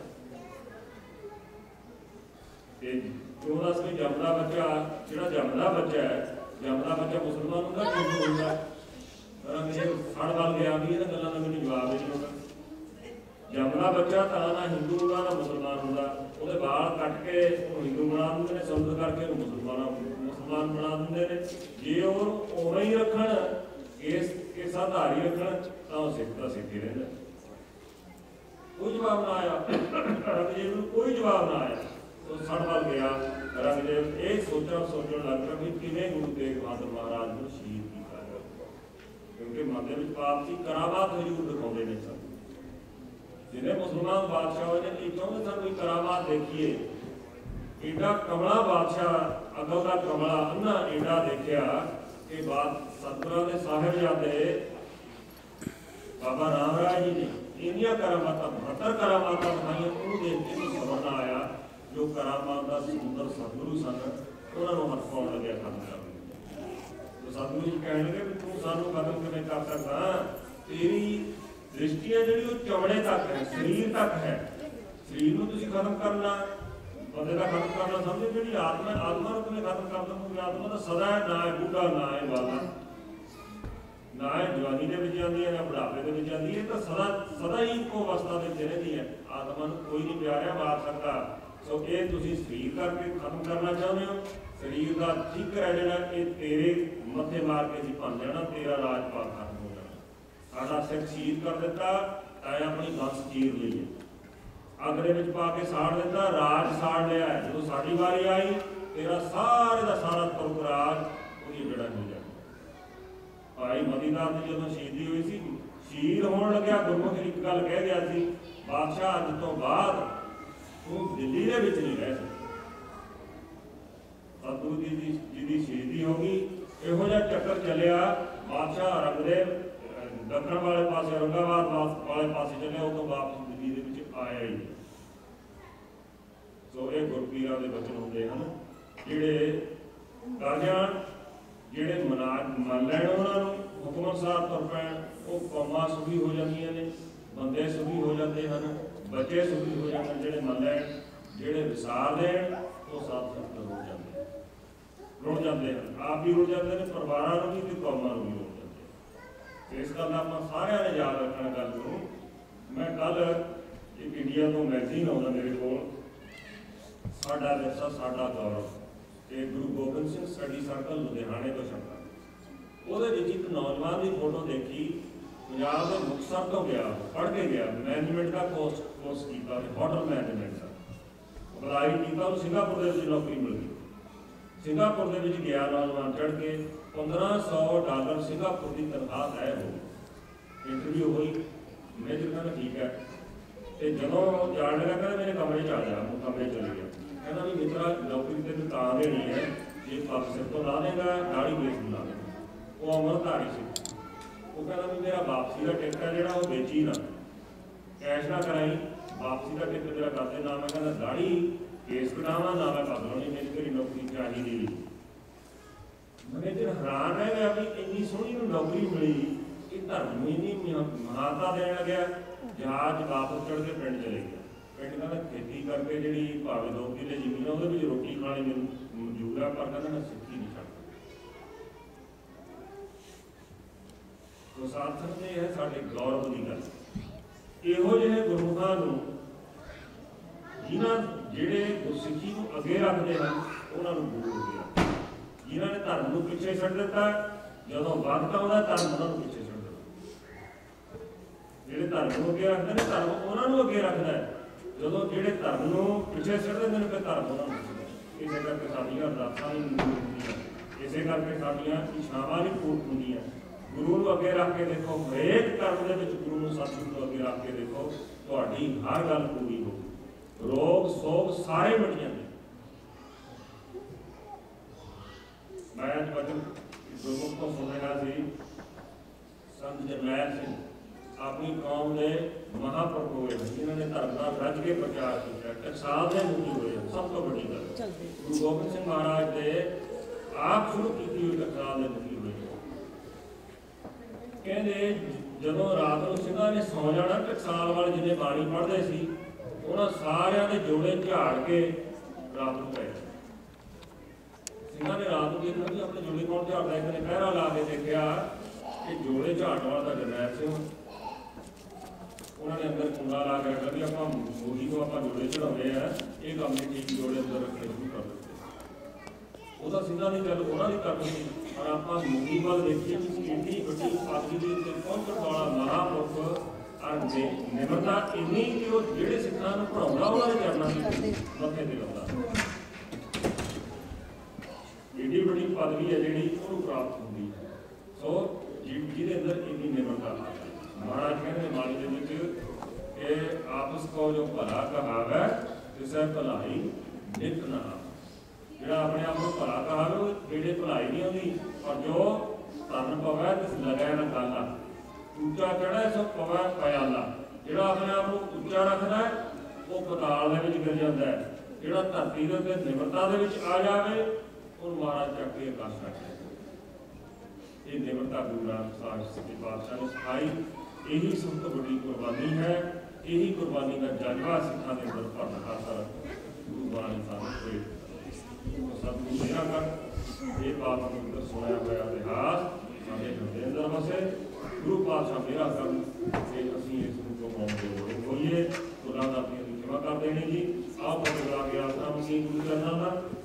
क्यों दस भी जमदा बच्चा जिहड़ा जमदा बच्चा है, जमदा बच्चा मुसलमान होंदा कि हिंदू होंदा? औरंगजेब फड़ वल गया भी इन्हां गल्लां दा मैनूं जवाब ही नहीं होगा। जमदा बच्चा तो ना हिंदू होगा ना मुसलमान होगा, वो बाल कट के हिंदू बना देंगे ने, सुंदर करके मुसलमान बना देंगे ने। जे वो उवें ही रखन इस आधार ही रखन तो सिख तो सिख ही रहिंदा। कोई जवाब ना आया, औरंगजेब नूं कोई जवाब ना आया। तो सड़ वल गया औरंगजेब ये सोचण लग पिया भी किवें गुरु तेग बहादुर महाराज नूं शहीद कीता जाए, क्योंकि मन दे विच पाप सी, करामात हजूर दिखाउंदे ने सब। जिन्हें मुसलमान बादशाह ने चाहते सन कोई करामात देखिए, एडा कमला बादशाह अगल का कमला अन्ना एडा देखा कि बात सतगुरां दे साहिबजादे बाबा राम राय जी ने इन्नियां करामातां 72 करामातां दिखाईयां, उन्होंने देख के सबर ना आया। जो करामात का सुंदर सतगुरु सन उन्होंने हथ पाउण लगे खत्म कर। तो सतगुरु जी कहण लगे भी तू सानू खत्म किवें कर सकदा, तेरी दृष्टियां जिहड़ी चमड़े तक है, शरीर तक है। शरीर को तुसीं खत्म करना, बंदे का खत्म करना समझो, जिहड़ी आत्मा आत्मा को तुसीं खत्म कर दोगे। आत्मा तो सदा है, ना है बूढ़ा ना है बाला, ना है जवानी के विच जांदी है ना बुढ़ापे के विच जांदी है, तो सदा ही एक अवस्था में रहती है। आत्मा को कोई नहीं प्यारा मार सकता। सो ये तुसीं शरीर करके खत्म करना चाहते हो, शरीर का ठिकर है जिहड़ा ये तेरे मत्थे मार के असीं भन जाना, तेरा राजपाल खत्म हो जाना। साडा सिख शहीद कर दिता, तैं अपनी बंस चीर ली है, अग दे विच पा के साड़ दिता, राज साड़ लिया है। जो साडी वारी आई तेरा सारे का सारा तुर्क राज उहदी जड़ा हो जाए। भाई मतीदास की जो शहीदी हुई सी, ਸ਼ਹੀਦ ਹੋਣ ਲੱਗਿਆ ਗੁਰਮੁਖ ਇੱਕ ਗੱਲ ਕਹਿ ਗਿਆ ਸੀ, ਬਾਦਸ਼ਾਹ ਅੱਜ ਤੋਂ ਬਾਅਦ ਤੂੰ ਦਿੱਲੀ ਦੇ ਵਿੱਚ ਨਹੀਂ ਰਹਿ ਸਕਦਾ। ਸਤਿਗੁਰੂ ਜੀ ਦੀ ਸ਼ਹੀਦੀ ਹੋ ਗਈ। ਇਹੋ ਜਿਹਾ ਚੱਕਰ ਚੱਲਿਆ, ਬਾਦਸ਼ਾਹ ਔਰੰਗਜ਼ੇਬ ਦੱਖਣ ਵਾਲੇ ਪਾਸੇ ਔਰੰਗਾਬਾਦ ਵਾਲੇ ਪਾਸੇ ਚੱਲਿਆ, ਉਹ ਤੋਂ ਵਾਪਸ ਦਿੱਲੀ ਦੇ ਵਿੱਚ ਆਇਆ ਹੀ। ਸੋ ਇਹ ਗੁਰਪੀਰਾਂ ਦੇ ਬਚਨ ਹੁੰਦੇ ਹਨ ਜਿਹੜੇ ਕਰ ਜਾਣ, ਜਿਹੜੇ ਮੰਨ ਲੈਣ ਉਹਨਾਂ ਨੂੰ, ਹੁਕਮ ਅਨੁਸਾਰ ਤੁਰ ਪੈਣ, ਉਹ ਕੌਮਾਂ ਸੁਖੀ ਹੋ ਜਾਂਦੀਆਂ ਨੇ, ਬੰਦੇ ਸੁਖੀ ਹੋ ਜਾਂਦੇ ਹਨ, ਬੱਚੇ ਸੁਖੀ ਹੋ ਜਾਂਦੇ ਜਿਹੜੇ ਮੰਨ ਲੈਣ, ਜਿਹੜੇ ਵਿਸਾਰ ਦੇਣ ਉਹ ਸਾਧ ਸੰਗਤ ਰੁੜ ਜਾਂਦੇ ਹਨ, ਆਪ ਵੀ ਰੁੜ ਜਾਂਦੇ ਨੇ, ਪਰਿਵਾਰਾਂ ਨੂੰ ਵੀ ਤੇ ਕੌਮਾਂ ਨੂੰ ਵੀ ਰੁੜ ਜਾਂਦੇ। ਇਸ ਗੱਲ ਦਾ ਆਪਾਂ ਸਾਰਿਆਂ ਨੇ ਯਾਦ ਰੱਖਣਾ ਗੱਲ ਨੂੰ। ਮੈਂ ਕੱਲ ਇੱਕ ਇੰਡੀਆ ਤੋਂ ਮੈਗਜ਼ੀਨ ਆਉਂਦਾ ਮੇਰੇ ਕੋਲ, ਸਾਡਾ ਵਿਰਸਾ ਸਾਡਾ ਗੌਰਵ, ਤੇ ਗੁਰੂ ਗੋਬਿੰਦ ਸਿੰਘ ਸਟੱਡੀ ਸਰਕਲ ਲੁਧਿਆਣੇ ਤੋਂ ਛਪਾ। ਉਹਦੇ ਵਿੱਚ ਇੱਕ ਨੌਜਵਾਨ ਦੀ ਫੋਟੋ ਦੇਖੀ, ਪੰਜਾਬ ਦੇ ਮੁਕਤਸਰ ਤੋਂ ਗਿਆ, ਪੜ੍ਹ ਕੇ ਗਿਆ, ਮੈਨੇਜਮੈਂਟ ਦਾ ਕੋਰਸ ਕੀਤਾ, ਹੋਟਲ ਮੈਨੇਜਮੈਂਟ ਦਾ ਅਪਲਾਈ ਕੀਤਾ, ਉਹਨੂੰ ਸਿੰਗਾਪੁਰ ਦੇ ਵਿੱਚ ਨੌਕਰੀ ਮਿਲ ਗਈ। ਸਿੰਗਾਪੁਰ ਦੇ ਵਿੱਚ ਗਿਆ ਨੌਜਵਾਨ, ਚੜ੍ਹ ਕੇ $1500 ਸਿੰਗਾਪੁਰ ਦੀ ਤਨਖਾਹ ਤੈਅ ਹੋ ਗਈ। ਇੰਟਰਵਿਊ ਹੋਈ, ਮੈਨੇਜਰ ਕਹਿੰਦਾ ਠੀਕ ਹੈ, ਤੇ ਜਦੋਂ ਜਾਣ ਲੱਗਾ ਕਹਿੰਦਾ ਮੇਰੇ ਕਮਰੇ 'ਚ ਆ ਜਾ, ਉਹ ਕਮਰੇ ਚਲੇ ਗਿਆ। ਕਹਿੰਦਾ ਵੀ ਮਿੱਤਰਾ ਨੌਕਰੀ ਤੈਨੂੰ ਤਾਂ ਦੇਣੀ ਹੈ ਜੇ ਪੱਗ ਸਿਰ ਤੋਂ ਲਾ ਦੇਗਾ, ਦਾੜੀ ਬੇਸ ਬਣਾ ਦੇਗਾ। ਉਹ ਅਮਰਧਾਰੀ ਸੀ। ਉਹ ਕਹਿੰਦਾ ਵੀ ਮੇਰਾ ਵਾਪਸੀ ਦਾ ਟਿਕਟ ਹੈ ਜਿਹੜਾ ਉਹ ਵੇਚੀ ਨਾ, ਕੈਸ਼ ਨਾ ਕਰਾਈ, ਵਾਪਸੀ ਦਾ ਟਿਕਟ ਮੇਰਾ ਕਰਦੇ ਨਾ। ਮੈਂ ਕਹਿੰਦਾ ਦਾੜੀ ਕੇਸ ਕਢਾਵਾਂ ਨਾ ਮੈਂ ਪੱਗ ਲਾਉਣੀ, ਮੇਰੀ ਤੇਰੀ ਨੌਕਰੀ ਚਾਹੀਦੀ। ਮੈਨੇਜਰ ਹੈਰਾਨ ਰਹਿ ਗਿਆ ਵੀ ਇੰਨੀ ਸੋਹਣੀ ਨੂੰ ਨੌਕਰੀ ਮਿਲੀ, ਇਹ ਧਰਮ ਨੂੰ ਇੰਨੀ ਮਹਾਨਤਾ ਦੇਣ ਲੱਗਿਆ। ਜਹਾਜ਼ ਵਾਪਸ ਚੜ੍ਹ ਕੇ ਪਿੰਡ ਚਲੇ ਗਿਆ। ਪਿੰਡ ਕਹਿੰਦਾ ਖੇਤੀ ਕਰਕੇ ਜਿਹੜੀ ਭਾਵੇਂ 2 ਕਿੱਲੇ ਜ਼ਮੀਨ ਉਹਦੇ ਵਿੱਚ ਰੋਟੀ ਖਾਣੀ ਮੈਨੂੰ ਮਨਜ਼ੂਰ ਆ, ਪਰ ਕਹਿੰਦਾ ਮੈਂ ਸਿੱਖੀ ਨਹੀਂ ਛੱਡਦਾ। ਸੋ ਸਾਧ ਸੰਗਤ ਇਹ ਹੈ ਸਾਡੇ ਗੌਰਵ ਦੀ ਗੱਲ। ਇਹੋ ਜਿਹੇ ਗੁਰਮੁਖਾਂ ਨੂੰ ਜਿਹੜੇ ਗੁਰਸਿੱਖੀ ਨੂੰ ਅੱਗੇ ਰੱਖਦੇ ਹਨ ਉਹਨਾਂ ਨੂੰ ਗੁਰੂ ਹੋ ਗਿਆ। ਜਿਨ੍ਹਾਂ ਨੇ ਧਰਮ ਨੂੰ ਪਿੱਛੇ ਛੱਡ ਦਿੱਤਾ, ਜਦੋਂ ਵਕਤ ਆਉਂਦਾ ਧਰਮ ਉਹਨਾਂ ਨੂੰ ਪਿੱਛੇ ਛੱਡ ਦਿੱਤਾ। ਜਿਹੜੇ ਧਰਮ ਨੂੰ ਅੱਗੇ ਰੱਖਦੇ ਨੇ ਧਰਮ ਉਹਨਾਂ ਨੂੰ ਅੱਗੇ ਰੱਖਦਾ ਹੈ, ਜਦੋਂ ਜਿਹੜੇ ਧਰਮ ਨੂੰ ਪਿੱਛੇ ਛੱਡ ਦਿੰਦੇ ਨੇ ਫਿਰ ਧਰਮ ਉਹਨਾਂ ਨੂੰ ਪਿੱਛੇ। ਇਸੇ ਕਰਕੇ ਸਾਡੀਆਂ ਅਰਦਾਸਾਂ ਨਹੀਂ ਹੁੰਦੀਆਂ, ਇਸੇ ਕਰਕੇ ਸਾਡੀਆਂ ਇਛਾਵਾਂ ਨਹੀਂ ਪੂਰੀਆਂ ਹੁੰਦੀਆਂ। ਗੁਰੂ ਨੂੰ ਅੱਗੇ ਰੱਖ ਕੇ ਦੇਖੋ, ਹਰੇਕ ਧਰਮ ਦੇ ਵਿੱਚ ਗੁਰੂ ਨੂੰ ਸਤਿਗੁਰੂ ਨੂੰ ਅੱਗੇ ਰੱਖ ਕੇ ਦੇਖੋ, ਤੁਹਾਡੀ ਹਰ ਗੱਲ ਪੂਰੀ ਹੋਊਗੀ, ਰੋਗ ਸੋਗ ਸਾਰੇ ਮਿਟ ਜਾਂਦੇ। ਮੈਂ ਅੱਜ ਵਚਨ ਗੁਰਮੁਖ ਤੋਂ ਸੁਣ ਰਿਹਾ ਸੀ, ਸੰਤ ਜਰਨੈਲ ਸਿੰਘ ਆਪਣੀ ਕੌਮ ਦੇ ਮਹਾਂਪੁਰਖ ਹੋਏ, ਜਿਨ੍ਹਾਂ ਨੇ ਧਰਮ ਦਾ ਰੱਜ ਕੇ ਪ੍ਰਚਾਰ ਕੀਤਾ, ਟਕਸਾਲ ਦੇ ਮੁਖੀ ਹੋਏ। ਸਭ ਤੋਂ ਵੱਡੀ ਗੱਲ ਗੁਰੂ ਗੋਬਿੰਦ ਸਿੰਘ ਮਹਾਰਾਜ ਦੇ ਆਪ ਸ਼ੁਰੂ ਕੀਤੀ ਹੋਈ ਟਕਸਾਲ ਦੇ ਮੁਖੀ ਹੋਏ। ਕਹਿੰਦੇ ਜਦੋਂ ਰਾਤ ਨੂੰ ਸਿੰਘਾਂ ਨੇ ਸੌ ਜਾਣਾ, ਟਕਸਾਲ ਵਾਲੇ ਜਿਹਨੇ ਬਾਣੀ ਪੜ੍ਹਦੇ ਸੀ ਉਹਨਾਂ ਸਾਰਿਆਂ ਦੇ ਜੋੜੇ ਝਾੜ ਕੇ ਰਾਤ ਨੂੰ ਪਏ। ਸਿੰਘਾਂ ਨੇ ਰਾਤ ਨੂੰ ਦੇਖਿਆ ਵੀ ਆਪਣੇ ਜੋੜੇ ਕੌਣ ਝਾੜਦਾ, ਇੱਕ ਨੇ ਪਹਿਰਾ ਲਾ ਕੇ ਦੇਖਿਆ ਕਿ ਜੋੜੇ ਝਾੜਨ ਵਾਲਾ ਤਾਂ ਜਰਨੈਲ ਸਿੰਘ। ਉਹਨਾਂ ਨੇ ਅੰਦਰ ਕੁੰਡਾ ਲਾ ਕੇ ਰੱਖਿਆ ਵੀ ਆਪਾਂ ਮੋਹੀ ਤੋਂ ਆਪਾਂ ਜੋੜੇ ਚੜਾਉਂਦੇ ਆ, ਇਹ ਕੰਮ ਨਹੀਂ ਠੀਕ, ਜੋੜੇ ਅੰਦਰ ਰੱਖਣੇ ਸ਼ੁਰੂ ਕਰ ਦਿੱਤੇ। ਉਹਦਾ ਸਿੰਘਾਂ ਦੀ ਗੱਲ ਉਹਨਾਂ ਦੀ ਕਰਨੀ ਸੀ, ਪਰ ਆਪਾਂ ਮੋਹੀ ਵੱਲ ਦੇਖੀਏ ਕਿ ਇੰਨੀ ਵੱਡੀ ਪਾਦਰੀ ਦੇ ਉੱਤੇ ਪਹੁੰਚਣ ਵਾਲਾ ਮਹਾਂਪੁਰਖ ਨਿਮਰਤਾ ਇੰਨੀ ਕਿ ਉਹ ਜਿਹੜੇ ਸਿੱਖਾਂ ਨੂੰ ਪੜ੍ਹਾਉਂਦਾ ਉਹਨਾਂ ਦੇ ਚਰਨਾਂ ਦੇ ਮੱਥੇ ਤੇ ਲਾਉਂਦਾ। ਏਡੀ ਵੱਡੀ ਪਦਵੀ ਹੈ ਜਿਹੜੀ ਉਹਨੂੰ ਪ੍ਰਾਪਤ ਹੁੰਦੀ ਹੈ। ਸੋ ਜਿਹਦੇ ਅੰਦਰ ਇੰਨੀ ਨਿਮਰਤਾ, ਮਹਾਰਾਜ ਕਹਿੰਦੇ ਬਾਣੀ ਦੇ ਵਿੱਚ ਕਿ ਆਪਸ ਕੋ ਜੋ ਭਲਾ ਕਹਾਵੈ ਤਿਸੈ ਭਲਾਈ ਨਿਤ ਨਾ। ਜਿਹੜਾ ਆਪਣੇ ਆਪ ਨੂੰ ਭਲਾ ਕਹਾਵੇ ਜਿਹੜੇ ਭਲਾਈ ਨਹੀਂ ਆਉਂਦੀ, ਪਰ ਜੋ ਧਨ ਪਵੈ ਤਿਸ ਲਗੈ ਨਾ ਕਾਲਾ। ਉੱਚਾ ਚੜ੍ਹੈ ਸੋ ਪਵੈ ਪਿਆਲਾ। ਜਿਹੜਾ ਆਪਣੇ ਆਪ ਨੂੰ ਉੱਚਾ ਰੱਖਦਾ ਉਹ ਪਤਾਲ ਦੇ ਵਿੱਚ ਗਿਰ ਜਾਂਦਾ ਹੈ। ਜਿਹੜਾ ਧਰਤੀ ਦੇ ਉੱਤੇ ਨਿਮਰਤਾ ਦੇ ਵਿੱਚ ਆ ਜਾਵੇ ਉਹਨੂੰ ਮਹਾਰਾਜ ਚੱਕ ਕੇ ਆਕਾਸ਼ ਰੱਖਦਾ। ਇਹ ਨਿਮਰਤਾ ਗੁਰੂ ਨਾਨਕ ਸਾਹਿਬ ਸੱਚੇ ਪਾਤਸ਼ਾਹ ਨੇ ਸਿਖਾਈ। ਇਹੀ ਸਭ ਤੋਂ ਵੱਡੀ ਕੁਰਬਾਨੀ ਹੈ। ਇਹੀ ਕੁਰਬਾਨੀ ਦਾ ਜਜ਼ਬਾ ਸਿੱਖਾਂ ਦੇ ਅੰਦਰ ਭਰਨ ਖਾਤਰ ਗੁਰੂ ਬਾਣੀ ਸਾਨੂੰ ਪ੍ਰੇਰਿਤ। ਸਤਿਗੁਰੂ ਮੇਰਾ ਕਰ ਇਹ ਪਾਪ ਪਵਿੱਤਰ ਸੁਣਿਆ ਹੋਇਆ ਇਤਿਹਾਸ ਸਾਡੇ ਹਿਰਦੇ ਅੰਦਰ ਵਸੇ। ਗੁਰੂ ਪਾਤਸ਼ਾਹ ਮੇਰਾ ਕਰਨ ਤੇ ਅਸੀਂ ਇਸ ਨੂੰ ਕਮਾਉਣ ਦੇ ਯੋਗ ਹੋਈਏ। ਗੁਨਾਹ ਦਾ ਆਪਣੀ ਖਿਮਾ ਕਰ ਦੇਣੀ ਜੀ। ਆਪ ਬਦਲਾ ਕੇ ਆਸਰਾ ਮਸੀਹ ਗੁਰੂ ਚਰਨਾਂ ਦਾ